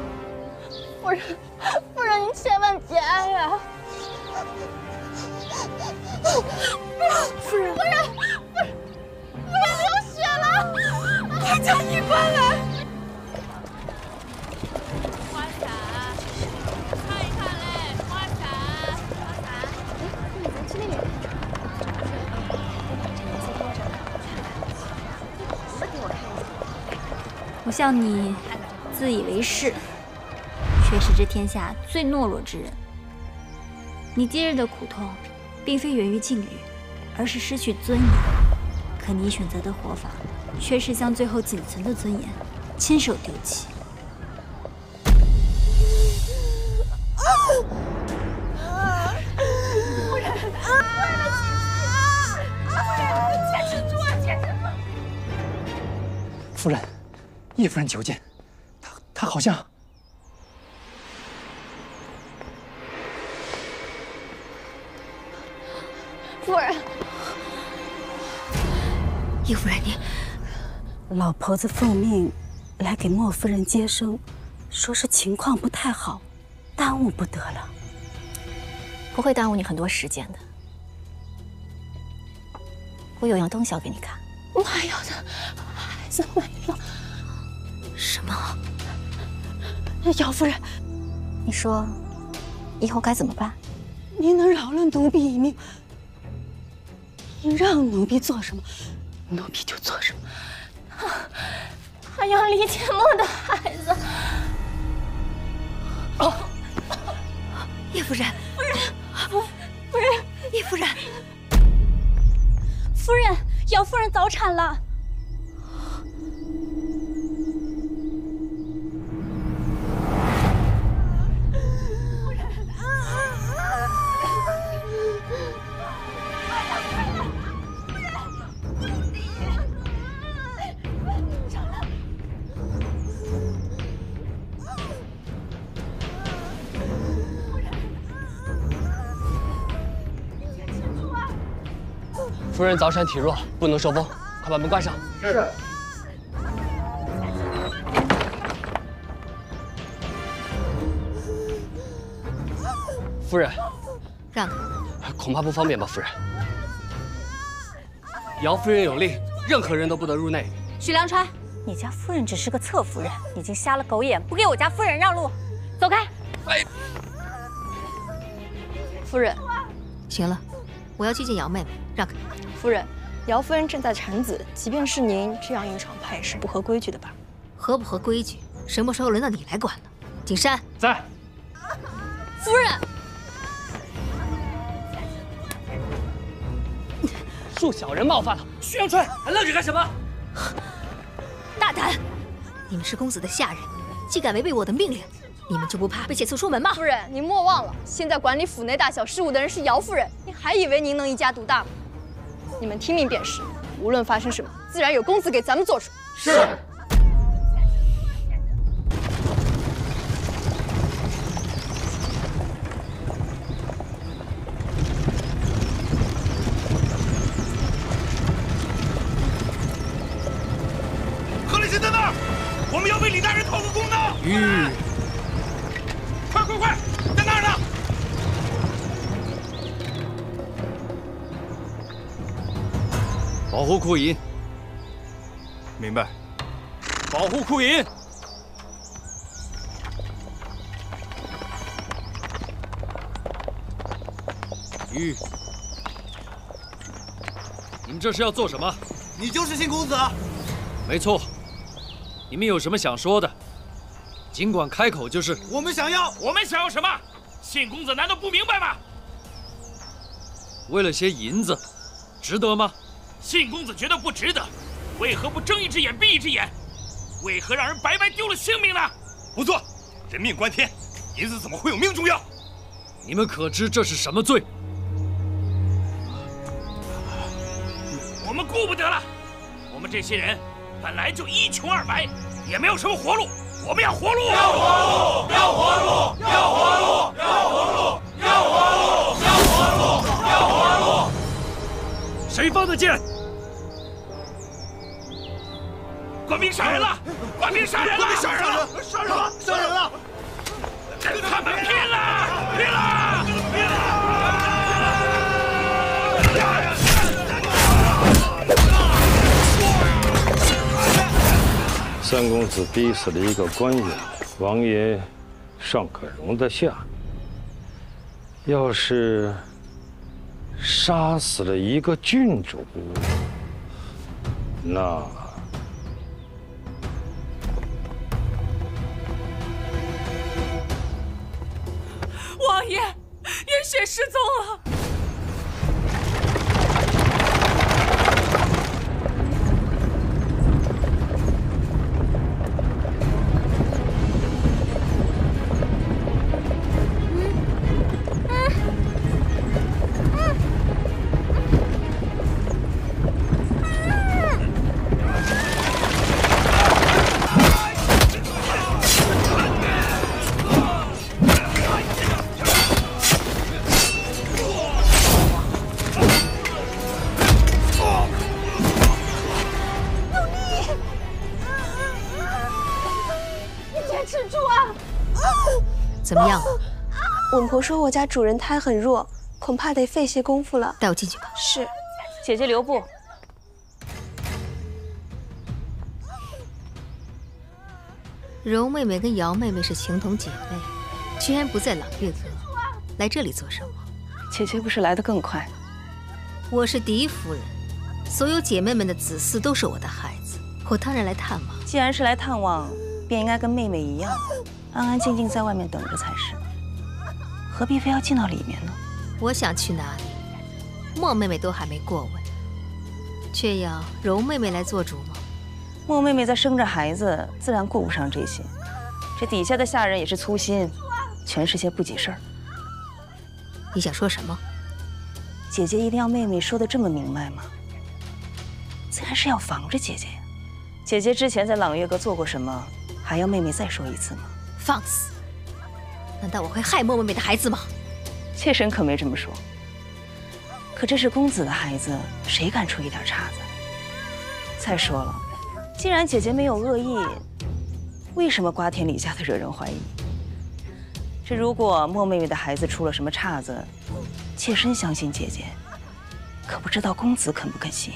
夫人，您千万节哀呀！ 夫人， 流血了！快叫医官来！ 花伞，看一看嘞，花伞，花伞。 哎，咱去那边。 我笑你自以为是，却是这天下最懦弱之人。你今日的苦痛，并非源于境遇，而是失去尊严。可你选择的活法，却是将最后仅存的尊严亲手丢弃。 夫人，叶夫人求见。她好像…… 夫人， 叶夫人，你…… 老婆子奉命来给莫夫人接生，说是情况不太好，耽误不得了。 不会耽误你很多时间的。 我有样东西要给你看。 妈呀的，孩子没了！ 什么？ 姚夫人， 你说以后该怎么办？ 您能饶了奴婢一命？您让奴婢做什么，奴婢就做什么。 还要李建墨的孩子。哦，叶夫人， 夫人， 叶夫人， 夫人，姚夫人早产了。 夫人早产体弱，不能受风，快把门关上。 是。 夫人， 让开。 恐怕不方便吧，夫人。姚夫人有令，任何人都不得入内。 许良川，你家夫人只是个侧夫人，已经瞎了狗眼，不给我家夫人让路，走开。 哎， 夫人，行了，我要去见姚妹妹，让开。 夫人，姚夫人正在产子，即便是您这样一场派也是不合规矩的吧？ 合不合规矩，什么时候轮到你来管了？景山在。 夫人， 恕小人冒犯了。徐阳春，还愣着干什么？ 大胆！你们是公子的下人，竟敢违背我的命令，你们就不怕被遣送出门吗？ 夫人，您莫忘了，现在管理府内大小事务的人是姚夫人，您还以为您能一家独大吗？你们听命便是，无论发生什么，自然有公子给咱们做主。 是。 何立新在那儿，我们要为李大人讨个公道。快，在那儿呢！ 保护库银。 明白。 保护库银。玉，你们这是要做什么？ 你就是信公子。 没错。你们有什么想说的，尽管开口就是。 我们想要什么？信公子难道不明白吗？ 为了些银子，值得吗？ 信公子觉得不值得，为何不睁一只眼闭一只眼？为何让人白白丢了性命呢？不错，人命关天，银子怎么会有命重要？ 你们可知这是什么罪？ 我们顾不得了，我们这些人本来就一穷二白，也没有什么活路，我们要活路！要活路！要活路！要活路！要活路！要活路！要活路！要活路！ 谁放的箭？ 官兵杀人了！官兵杀人了！杀人了！杀人了！杀人了！跟他们拼了！拼了！拼了！ 三公子逼死了一个官员，王爷尚可容得下；要是杀死了一个郡主，那…… 王爷，严雪失踪了。 怎么样了？ 稳婆说我家主人胎很弱，恐怕得费些功夫了。 带我进去吧。 是。 姐姐留步， 柔妹妹跟姚妹妹是情同姐妹，居然不在朗月阁，来这里做什么？ 姐姐不是来得更快？ 我是嫡夫人，所有姐妹们的子嗣都是我的孩子，我当然来探望。 既然是来探望，便应该跟妹妹一样，安安静静在外面等着才是，何必非要进到里面呢？ 我想去哪里，莫妹妹都还没过问，却要柔妹妹来做主吗？ 莫妹妹在生着孩子，自然顾不上这些。这底下的下人也是粗心，全是些不济事儿。 你想说什么？ 姐姐一定要妹妹说的这么明白吗？自然是要防着姐姐呀。姐姐之前在朗月阁做过什么，还要妹妹再说一次吗？ 放肆！难道我会害莫妹妹的孩子吗？ 妾身可没这么说。可这是公子的孩子，谁敢出一点岔子？再说了，既然姐姐没有恶意，为什么瓜田李下的惹人怀疑？这如果莫妹妹的孩子出了什么岔子，妾身相信姐姐，可不知道公子肯不肯信呀？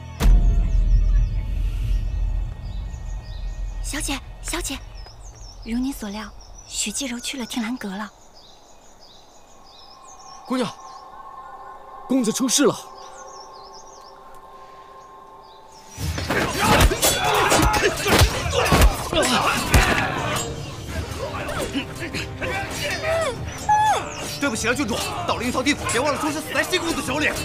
小姐，小姐，如你所料，许继柔去了天蓝阁了。 姑娘，公子出事了。 对不起了，郡主，到了阴曹地府，别忘了终身死在新公子手里。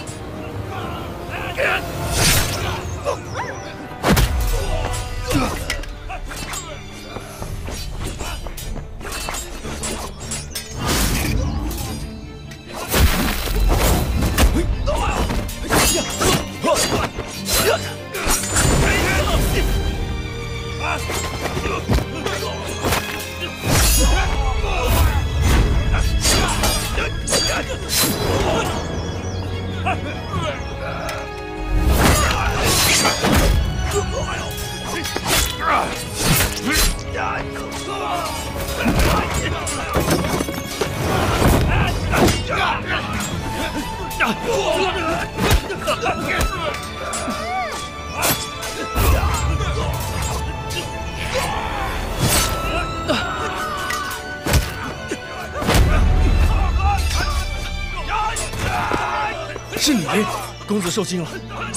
是你，公子受惊了。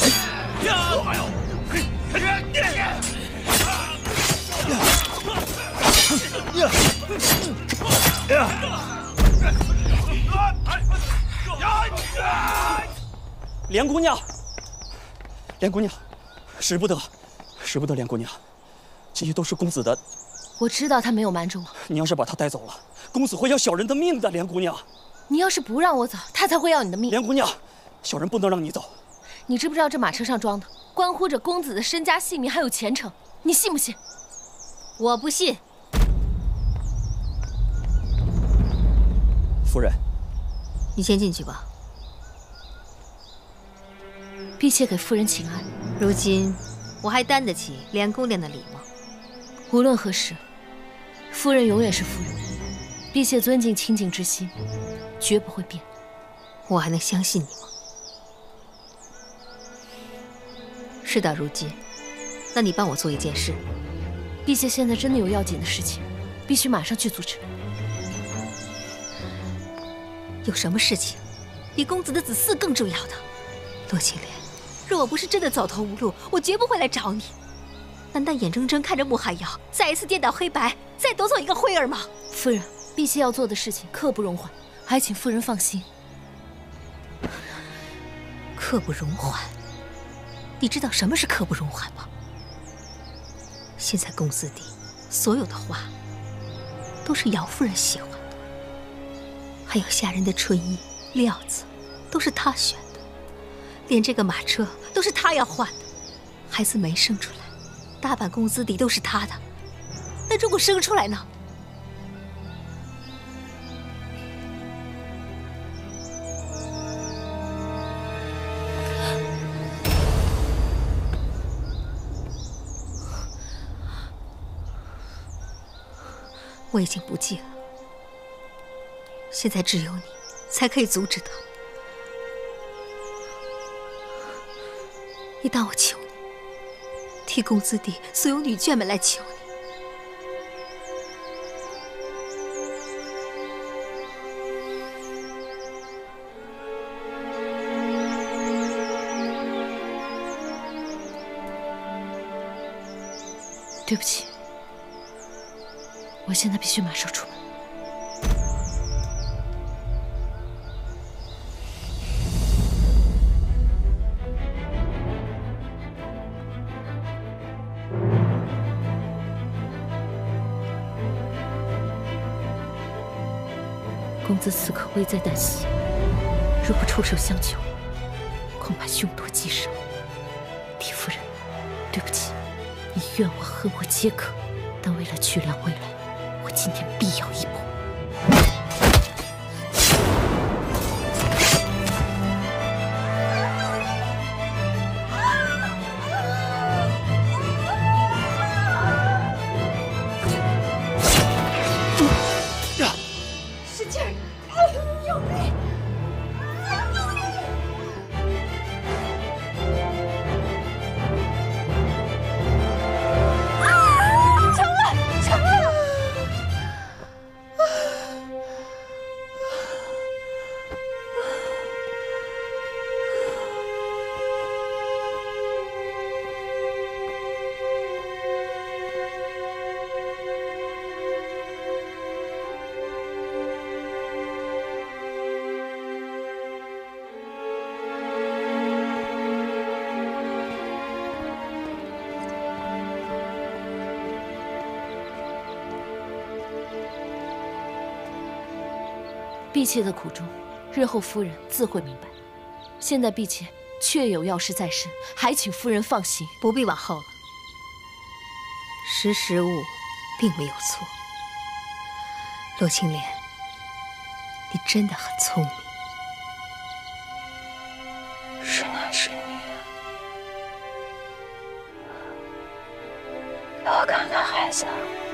莲姑娘，莲姑娘，使不得，使不得，莲姑娘，这些都是公子的。 我知道他没有瞒着我。 你要是把他带走了，公子会要小人的命的，莲姑娘。 你要是不让我走，他才会要你的命。 莲姑娘，小人不能让你走。 你知不知道这马车上装的，关乎着公子的身家性命还有前程？你信不信？ 我不信。 夫人， 你先进去吧。 婢妾给夫人请安。 如今我还担得起莲姑娘的礼吗？ 无论何时，夫人永远是夫人。婢妾尊敬清净之心，绝不会变。 我还能相信你吗？事到如今，那你帮我做一件事。 婢妾现在真的有要紧的事情，必须马上去阻止。 有什么事情比公子的子嗣更重要的？洛青莲，若我不是真的走投无路，我绝不会来找你。难道眼睁睁看着穆海瑶再一次颠倒黑白，再夺走一个辉儿吗？ 夫人，婢妾要做的事情刻不容缓，还请夫人放心。 刻不容缓？你知道什么是刻不容缓吗？现在公子邸所有的花，都是姚夫人喜欢的，还有下人的春衣、料子，都是她选的，连这个马车都是她要换的。孩子没生出来，大半公子邸都是她的。那如果生出来呢？我已经不记了，现在只有你才可以阻止他。你当我求你，替公子邸所有女眷们来求你。 对不起，我现在必须马上出门。公子此刻危在旦夕，若不出手相救，恐怕凶多吉少。狄夫人，对不起，你怨我恨我皆可，但为了曲良未来，我今天必要一搏。 婢妾的苦衷，日后夫人自会明白。现在婢妾确有要事在身，还请夫人放心， 不必往后了。识物并没有错，洛青莲，你真的很聪明。 是那是你，给我看看孩子。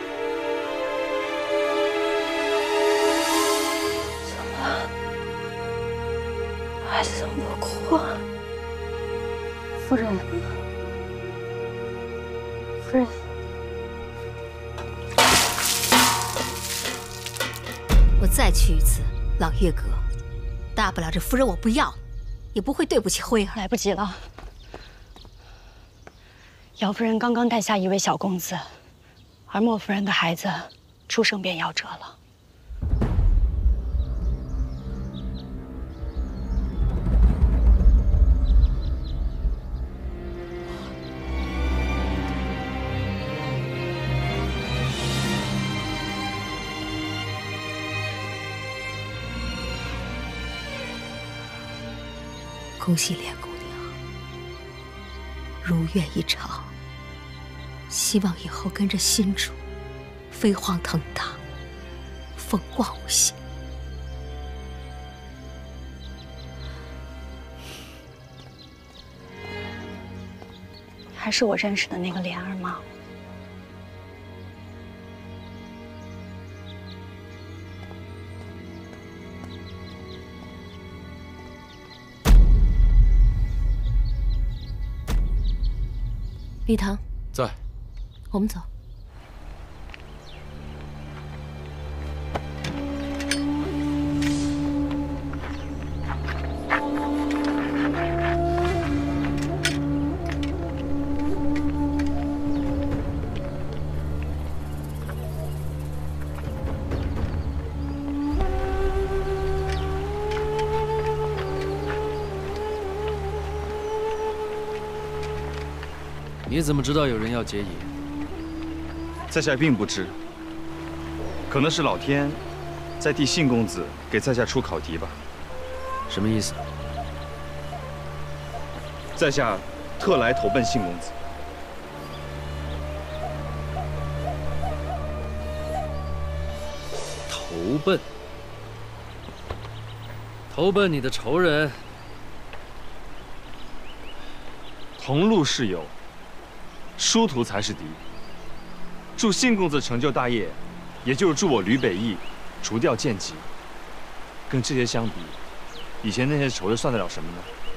孩子怎么不哭啊？夫人，夫人， 我再去一次朗月阁，大不了这夫人我不要，也不会对不起慧儿。 来不及了，姚夫人刚刚诞下一位小公子，而莫夫人的孩子出生便夭折了。 恭喜莲姑娘，如愿以偿。希望以后跟着新主，飞黄腾达，风光无限。 还是我认识的那个莲儿吗？ 李唐在， 我们走。 你怎么知道有人要劫夷？ 在下并不知，可能是老天在替信公子给在下出考题吧。 什么意思？ 在下特来投奔信公子。 投奔？投奔你的仇人？ 同路是友。 殊途才是敌。助信公子成就大业，也就是助我吕北翼除掉剑疾。跟这些相比，以前那些仇又算得了什么呢？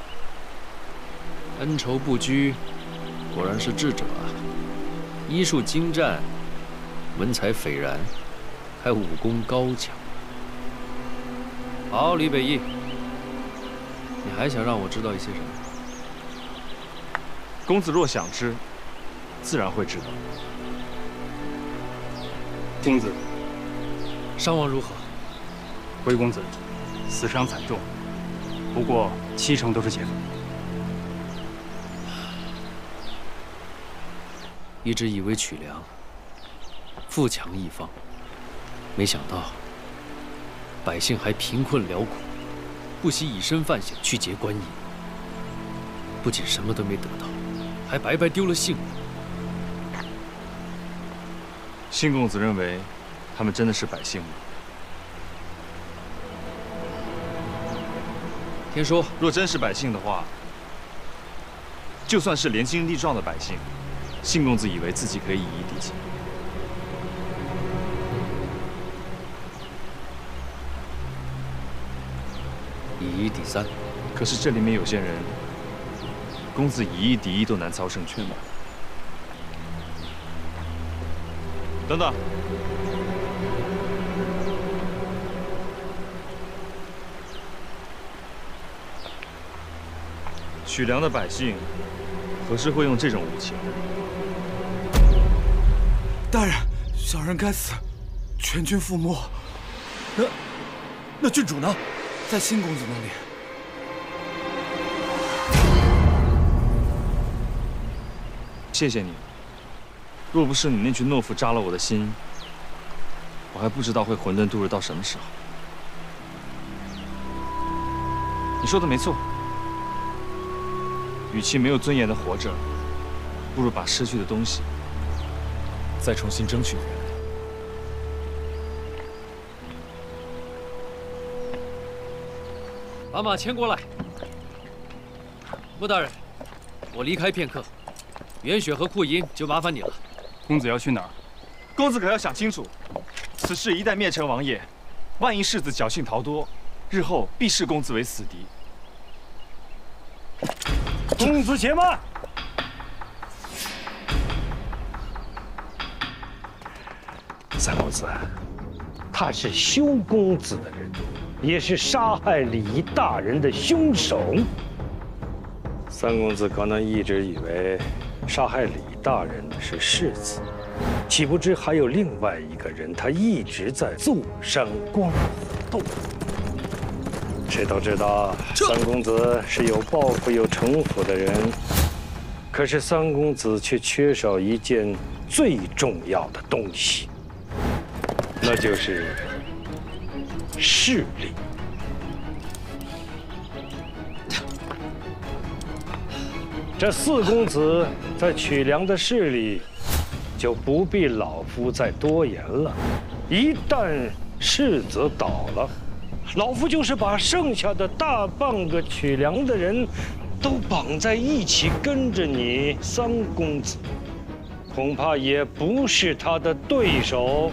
恩仇不拘，果然是智者啊！医术精湛，文采斐然，还武功高强。好，吕北翼，你还想让我知道一些什么？ 公子若想知。 自然会知道。 公子， 伤亡如何？ 回公子，死伤惨重，不过70%都是劫匪。 一直以为曲良富强一方，没想到百姓还贫困辽苦，不惜以身犯险去劫官印，不仅什么都没得到，还白白丢了性命。 信公子认为，他们真的是百姓吗？ 听说， 若真是百姓的话，就算是连襟力壮的百姓，信公子以为自己可以以一敌几？ 以1敌3。 可是这里面有些人，公子以1敌1都难操胜券。等等，曲良的百姓何时会用这种武器？ 大人，小人该死，全军覆没。那郡主呢？在新公子那里。 谢谢你。若不是你那句懦夫扎了我的心，我还不知道会混沌度日到什么时候。你说的没错，与其没有尊严的活着，不如把失去的东西再重新争取回来。 把马牵过来。穆大人，我离开片刻，袁雪和库银就麻烦你了。 公子要去哪儿？ 公子可要想清楚，此事一旦灭成王爷，万一世子侥幸逃脱，日后必视公子为死敌。 公子且慢。三公子，他是休公子的人，也是杀害李大人的凶手。三公子可能一直以为杀害李大人的是世子，岂不知还有另外一个人，他一直在坐山观虎斗。谁都知道三公子是有抱负、有城府的人，可是三公子却缺少一件最重要的东西，那就是势力。这四公子在曲良的势力，就不必老夫再多言了。一旦世子倒了，老夫就是把剩下的大半个曲良的人，都绑在一起跟着你三公子，恐怕也不是他的对手。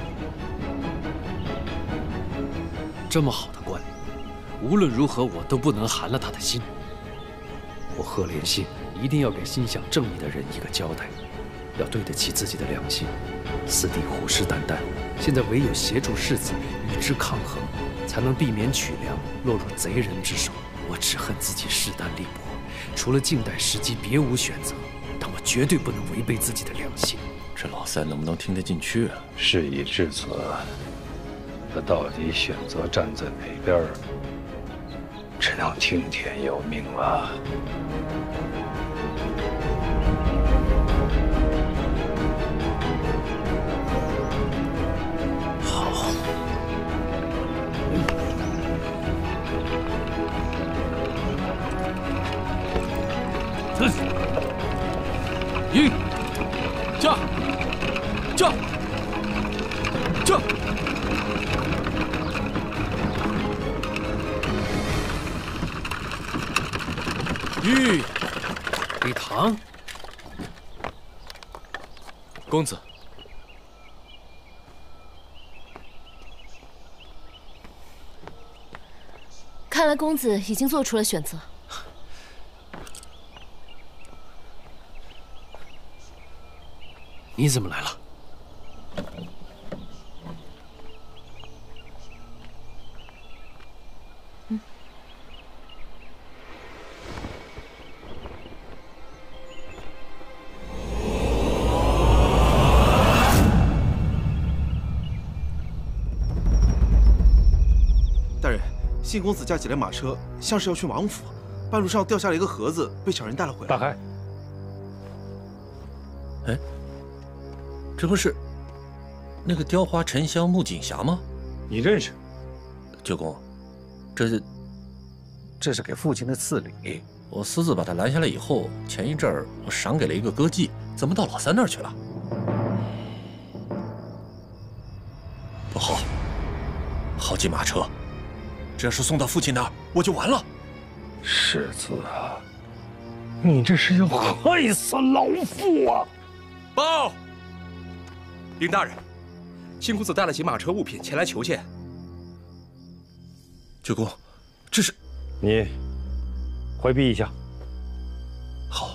这么好的官，无论如何我都不能寒了他的心。我贺连信一定要给心想正义的人一个交代，要对得起自己的良心。四弟虎视眈眈，现在唯有协助世子与之抗衡，才能避免曲良落入贼人之手。我只恨自己势单力薄，除了静待时机，别无选择。但我绝对不能违背自己的良心。 这老三能不能听得进去啊？ 事已至此，他到底选择站在哪边，只能听天由命了。 好。一，驾，驾，驾。玉，李唐， 公子， 看来公子已经做出了选择。 你怎么来了？ 信公子驾几辆马车，像是要去王府，半路上掉下了一个盒子，被小人带了回来。 大开， 哎，这不是那个雕花沉香穆锦霞吗？ 你认识？ 舅公， 这是给父亲的赐礼。 我私自把他拦下来以后，前一阵儿我赏给了一个歌妓，怎么到老三那儿去了？不好，好骑马车，这要是送到父亲那儿，我就完了。 世子啊，你这是要害死老父啊！ 报，林大人，新公子带了几马车物品前来求见。 舅公，这是你回避一下。 好。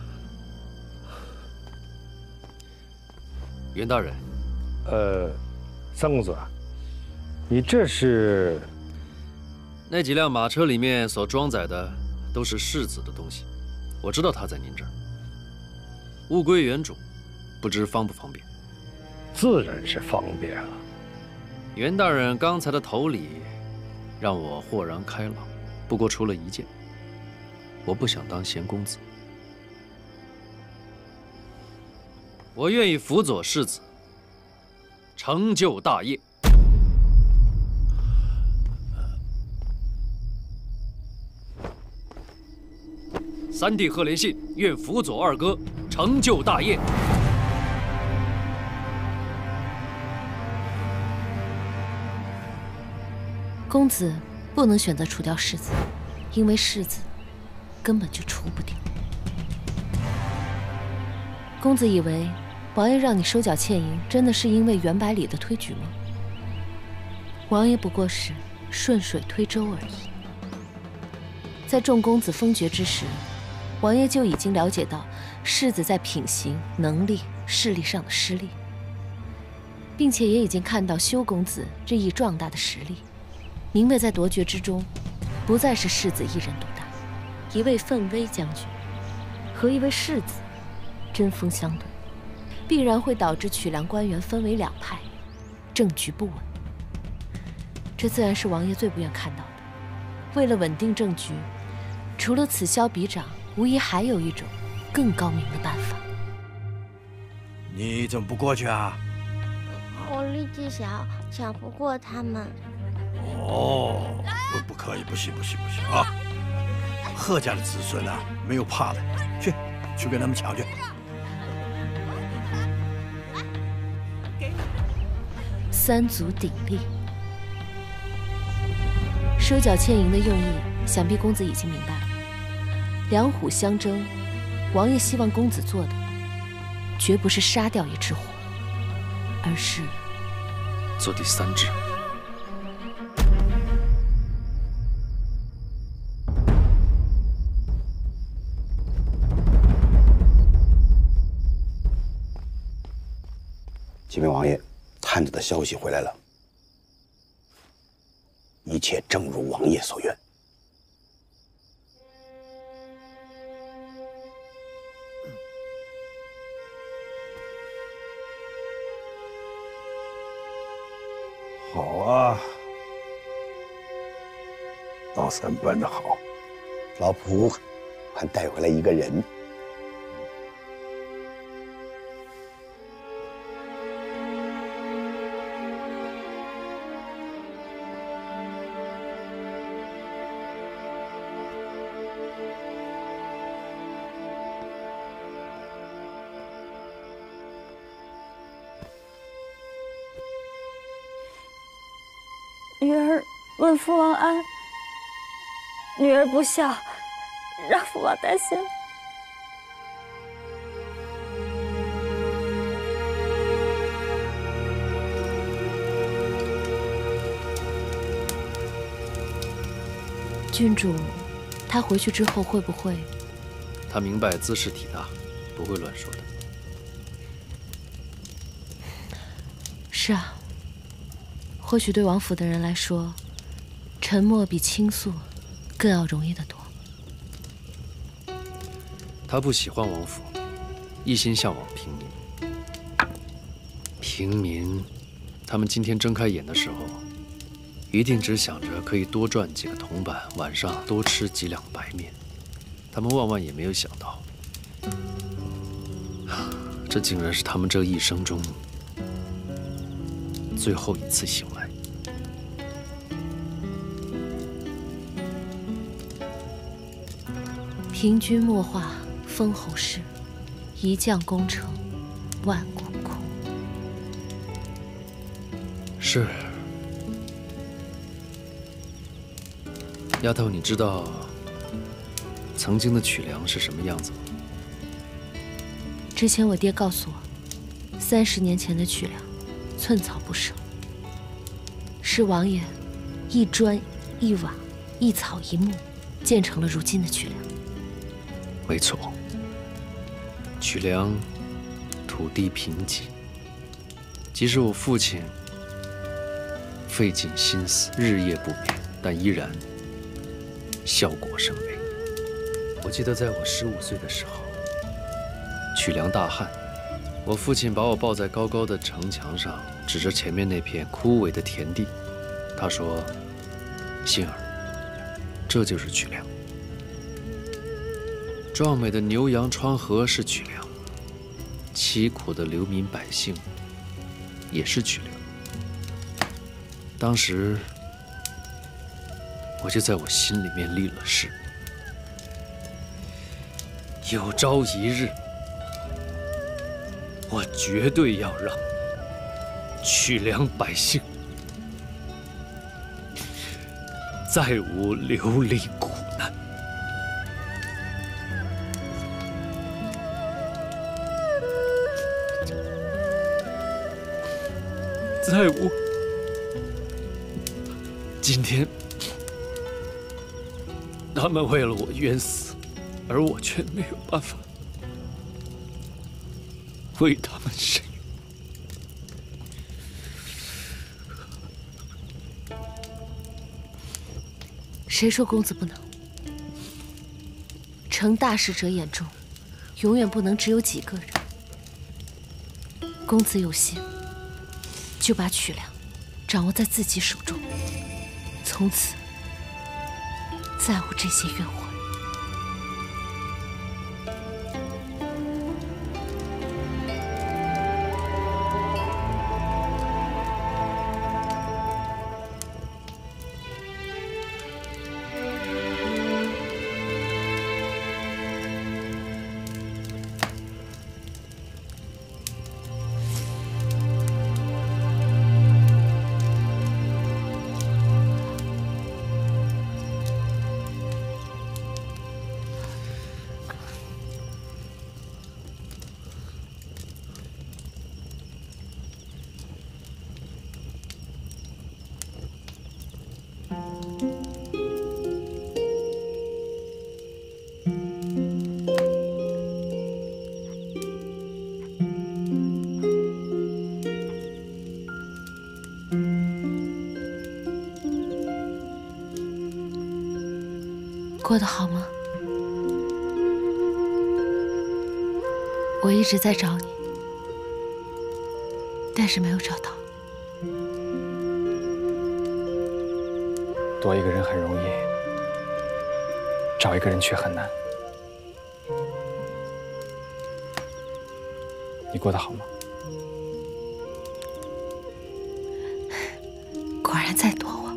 袁大人， 三公子，你这是？ 那几辆马车里面所装载的都是世子的东西，我知道他在您这儿。物归原主，不知方不方便？ 自然是方便了。 袁大人刚才的头礼，让我豁然开朗。不过除了一件，我不想当贤公子，我愿意辅佐世子，成就大业。三弟贺连信愿辅佐二哥，成就大业。 公子不能选择除掉世子，因为世子根本就除不掉。公子以为王爷让你收缴欠银，真的是因为袁百里的推举吗？王爷不过是顺水推舟而已。在众公子封爵之时，王爷就已经了解到世子在品行、能力、势力上的失利，并且也已经看到修公子日益壮大的实力，明白在夺爵之中，不再是世子一人独大，一位奋威将军和一位世子针锋相对，必然会导致曲梁官员分为两派，政局不稳。这自然是王爷最不愿看到的。为了稳定政局，除了此消彼长，无疑还有一种更高明的办法。 你怎么不过去啊？ 我力气小，抢不过他们。 哦，不可以，不行啊！贺家的子孙啊，没有怕的，去跟他们抢去。 三足鼎立，收缴欠银的用意，想必公子已经明白了。两虎相争，王爷希望公子做的，绝不是杀掉一只虎，而是做第三只。 启禀王爷，探子的消息回来了，一切正如王爷所愿。好啊，老三办得好，老仆还带回来一个人。 女儿问父王安，女儿不孝，让父王担心了。 郡主，他回去之后会不会？ 他明白兹事体大，不会乱说的。 是啊。或许对王府的人来说，沉默比倾诉更要容易得多。 他不喜欢王府，一心向往平民。平民，他们今天睁开眼的时候， 一定只想着可以多赚几个铜板，晚上多吃几两白面。他们万万也没有想到，这竟然是他们这一生中最后一次醒来。 凭君莫话封侯事，一将功成万骨枯。 是。丫头，你知道曾经的曲梁是什么样子吗？ 之前我爹告诉我，30年前的曲梁，寸草不生。是王爷一砖一瓦、一草一木，建成了如今的曲梁。 没错，曲梁土地贫瘠，即使我父亲费尽心思，日夜不眠，但依然效果甚微。我记得在我15岁的时候，曲梁大旱，我父亲把我抱在高高的城墙上，指着前面那片枯萎的田地，他说：“星儿，这就是曲梁。壮美的牛羊川河是曲梁，凄苦的流民百姓也是曲梁。”当时我就在我心里面立了誓，有朝一日，我绝对要让曲梁百姓再无流离苦难。再无。今天，他们为了我冤死，而我却没有办法为他们伸冤。 谁说公子不能？成大事者眼中，永远不能只有几个人。公子有心，就把曲梁掌握在自己手中，从此再无这些怨患。过得好吗？我一直在找你，但是没有找到。 多一个人很容易，找一个人却很难。你过得好吗？ 果然在躲我。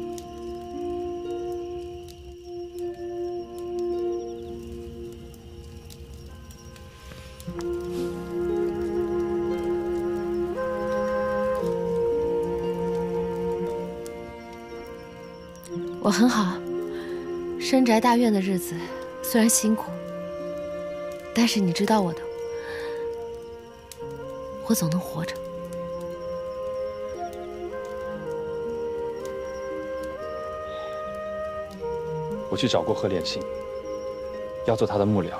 我很好，深宅大院的日子虽然辛苦，但是你知道我的，我总能活着。 我去找过何连信，要做他的幕僚。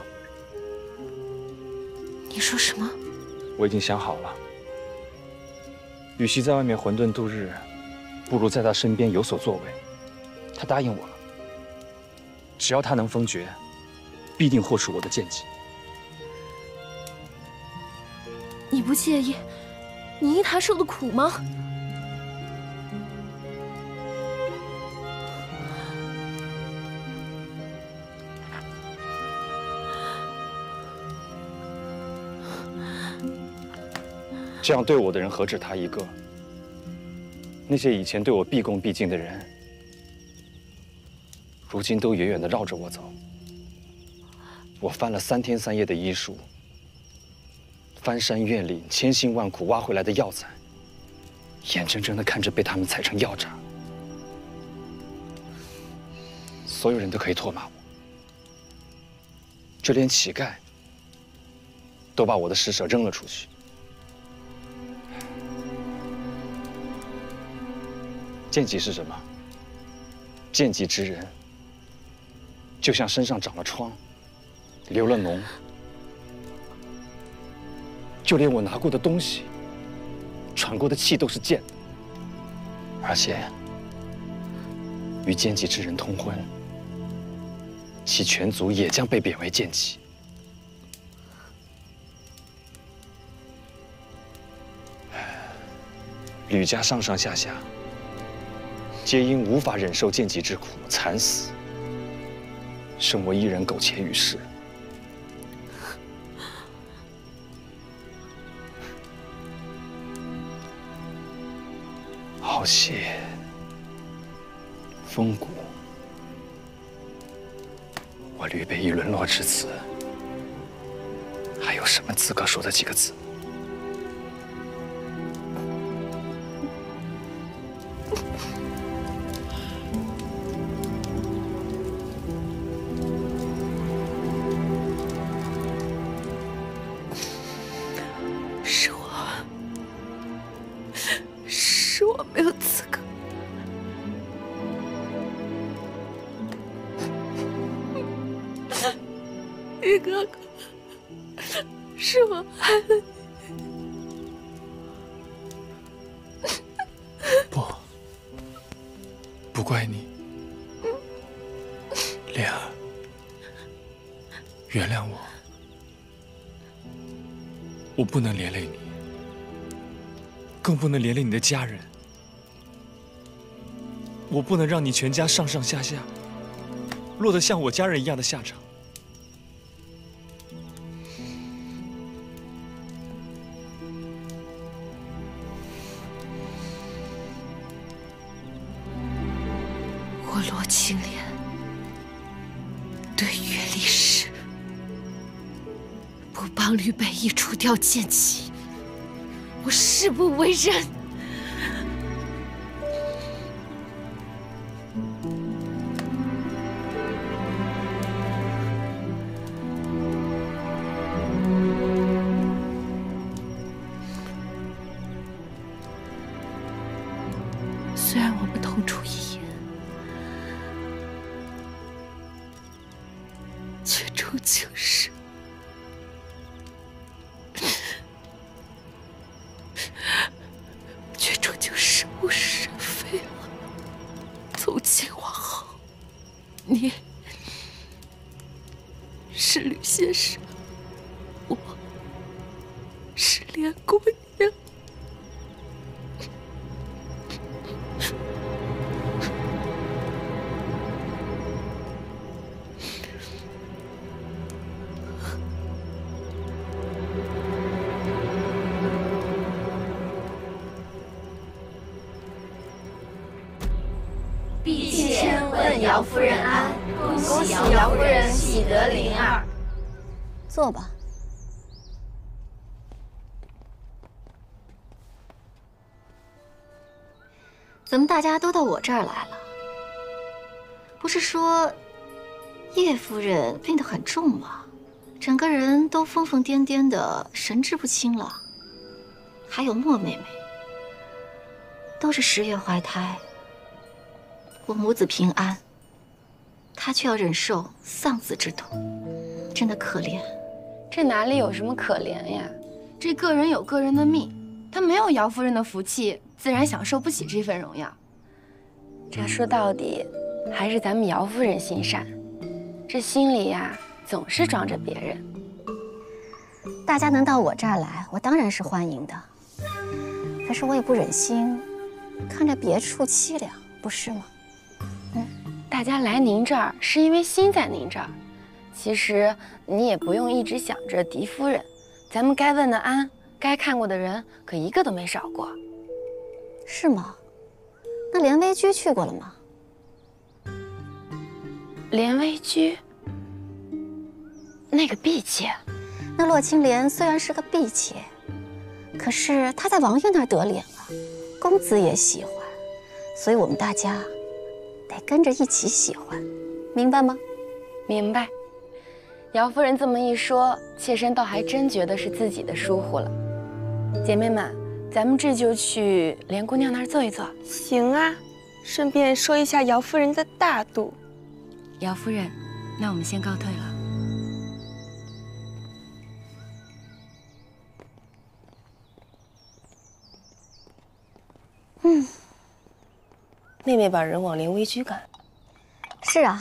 你说什么？ 我已经想好了，与其在外面混沌度日，不如在他身边有所作为。他答应我了，只要他能封爵，必定获取我的剑籍。 你不介意你一坛受的苦吗？ 这样对我的人何止他一个？那些以前对我毕恭毕敬的人，如今都远远地绕着我走。我翻了3天3夜的医书，翻山越岭，千辛万苦挖回来的药材，眼睁睁地看着被他们踩成药渣。所有人都可以唾骂我，就连乞丐都把我的施舍扔了出去。贱疾是什么？贱疾之人，就像身上长了疮，流了脓，就连我拿过的东西、喘过的气都是贱的，而且与贱疾之人通婚，其全族也将被贬为贱籍。吕家上上下下，皆因无法忍受贱疾之苦，惨死，剩我一人苟且于世。好血，风骨，我吕北夷沦落至此，还有什么资格说这几个字？ 是我没有资格。玉哥哥，是我害了你。 不怪你，莲儿，原谅我，我不能连累你，更不能连累你的家人。我不能让你全家上上下下落得像我家人一样的下场。 我罗青莲对岳立氏不帮吕北夷除掉贱籍，我誓不为人。虽然我们同处一言，却终究是物是人非了。从今往后，你是吕先生，我是莲姑娘。 毕谦问姚夫人安，恭喜姚夫人喜得灵儿。 坐吧。怎么大家都到我这儿来了？不是说叶夫人病得很重吗？整个人都疯疯癫癫的，神志不清了。还有莫妹妹，都是10月怀胎。我母子平安，她却要忍受丧子之痛，真的可怜。 这哪里有什么可怜呀？这个人有个人的命，他没有姚夫人的福气，自然享受不起这份荣耀。这说到底，还是咱们姚夫人心善，这心里呀总是装着别人。 大家能到我这儿来，我当然是欢迎的。可是我也不忍心看着别处凄凉，不是吗？ 大家来您这儿是因为心在您这儿，其实你也不用一直想着狄夫人，咱们该问的安， 该看过的人可一个都没少过。 是吗？那连微居去过了吗？ 连微居？那个婢妾？ 那洛青莲虽然是个婢妾，可是她在王爷那儿得脸了，公子也喜欢，所以我们大家得跟着一起喜欢，明白吗？ 明白。姚夫人这么一说，妾身倒还真觉得是自己的疏忽了。姐妹们，咱们这就去莲姑娘那儿坐一坐。 行啊，顺便说一下姚夫人的大度。 姚夫人，那我们先告退了。 妹妹把人往连微居赶。 是啊，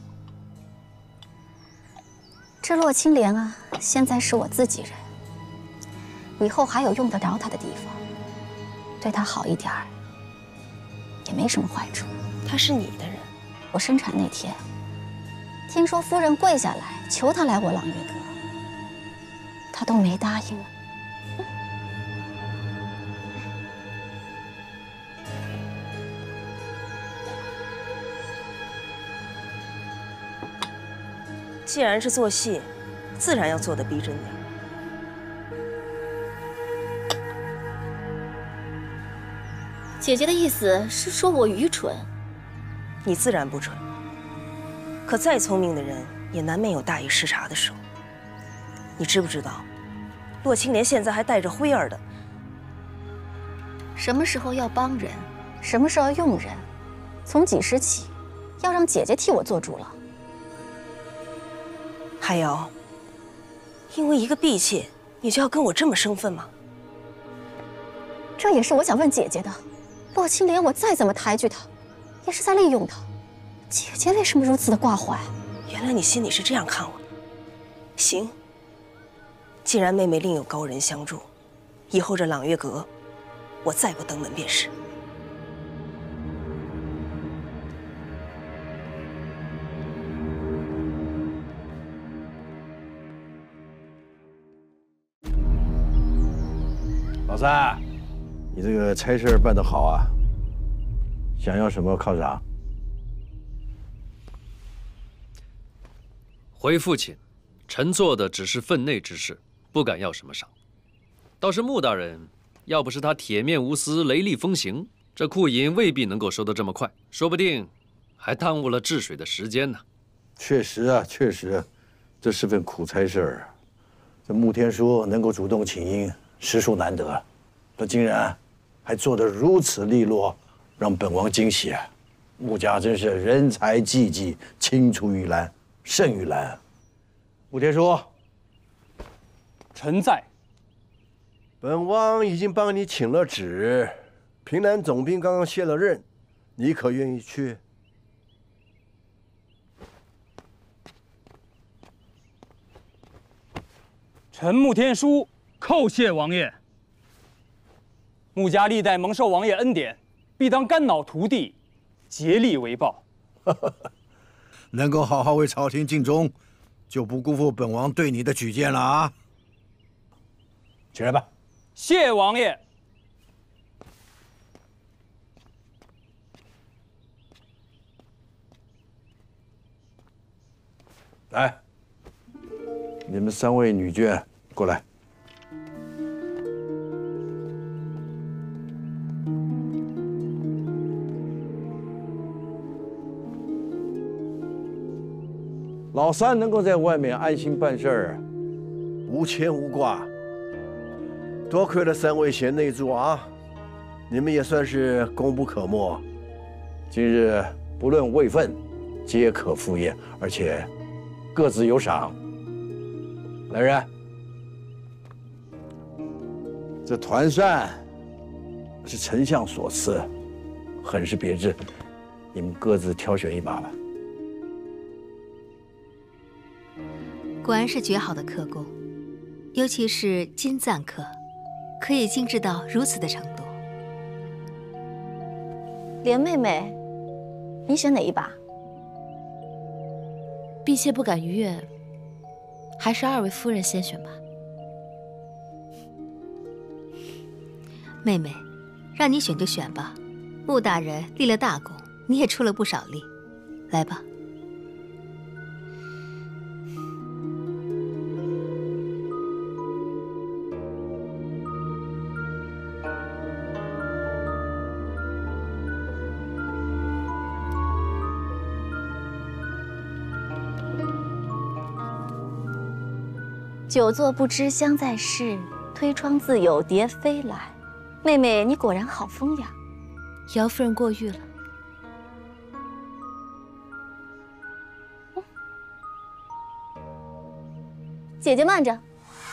这洛青莲啊，现在是我自己人，以后还有用得着她的地方，对她好一点儿，也没什么坏处。 她是你的人。 我生产那天，听说夫人跪下来求她来我朗月阁，她都没答应。 既然是做戏，自然要做得逼真点。 姐姐的意思是说我愚蠢？ 你自然不蠢，可再聪明的人也难免有大意失察的时候。你知不知道，洛青莲现在还带着辉儿的。 什么时候要帮人，什么时候要用人，从几时起，要让姐姐替我做主了。 海瑶，因为一个婢妾，你就要跟我这么生分吗？ 这也是我想问姐姐的。洛青莲，我再怎么抬举她，也是在利用她。姐姐为什么如此的挂怀？ 原来你心里是这样看我的。行，既然妹妹另有高人相助，以后这朗月阁，我再不登门便是。 老三，你这个差事办得好啊！想要什么犒赏？ 回父亲，臣做的只是分内之事，不敢要什么赏。倒是穆大人，要不是他铁面无私、雷厉风行，这库银未必能够收得这么快，说不定还耽误了治水的时间呢。 确实啊，确实，这是份苦差事儿。这穆天书能够主动请缨，实属难得。他竟然还做得如此利落，让本王惊喜啊！穆家真是人才济济，青出于蓝胜于蓝。穆天书， 臣在。 本王已经帮你请了旨，平南总兵刚刚卸了任，你可愿意去？ 臣穆天书叩谢王爷。穆家历代蒙受王爷恩典，必当肝脑涂地，竭力为报。 能够好好为朝廷尽忠，就不辜负本王对你的举荐了啊！起来吧。 谢王爷。 来，你们3位女眷过来。老三能够在外面安心办事儿，无牵无挂。多亏了3位贤内助啊，你们也算是功不可没。今日不论位分，皆可赴宴，而且各自有赏。来人，这团扇是丞相所赐，很是别致，你们各自挑选一把吧。 果然是绝好的刻工，尤其是金赞刻，可以精致到如此的程度。 莲妹妹，你选哪一把？婢妾不敢逾越，还是2位夫人先选吧。 妹妹，让你选就选吧。穆大人立了大功，你也出了不少力，来吧。 久坐不知香在室，推窗自有蝶飞来。妹妹，你果然好风雅。 姚夫人过誉了。 姐姐慢着。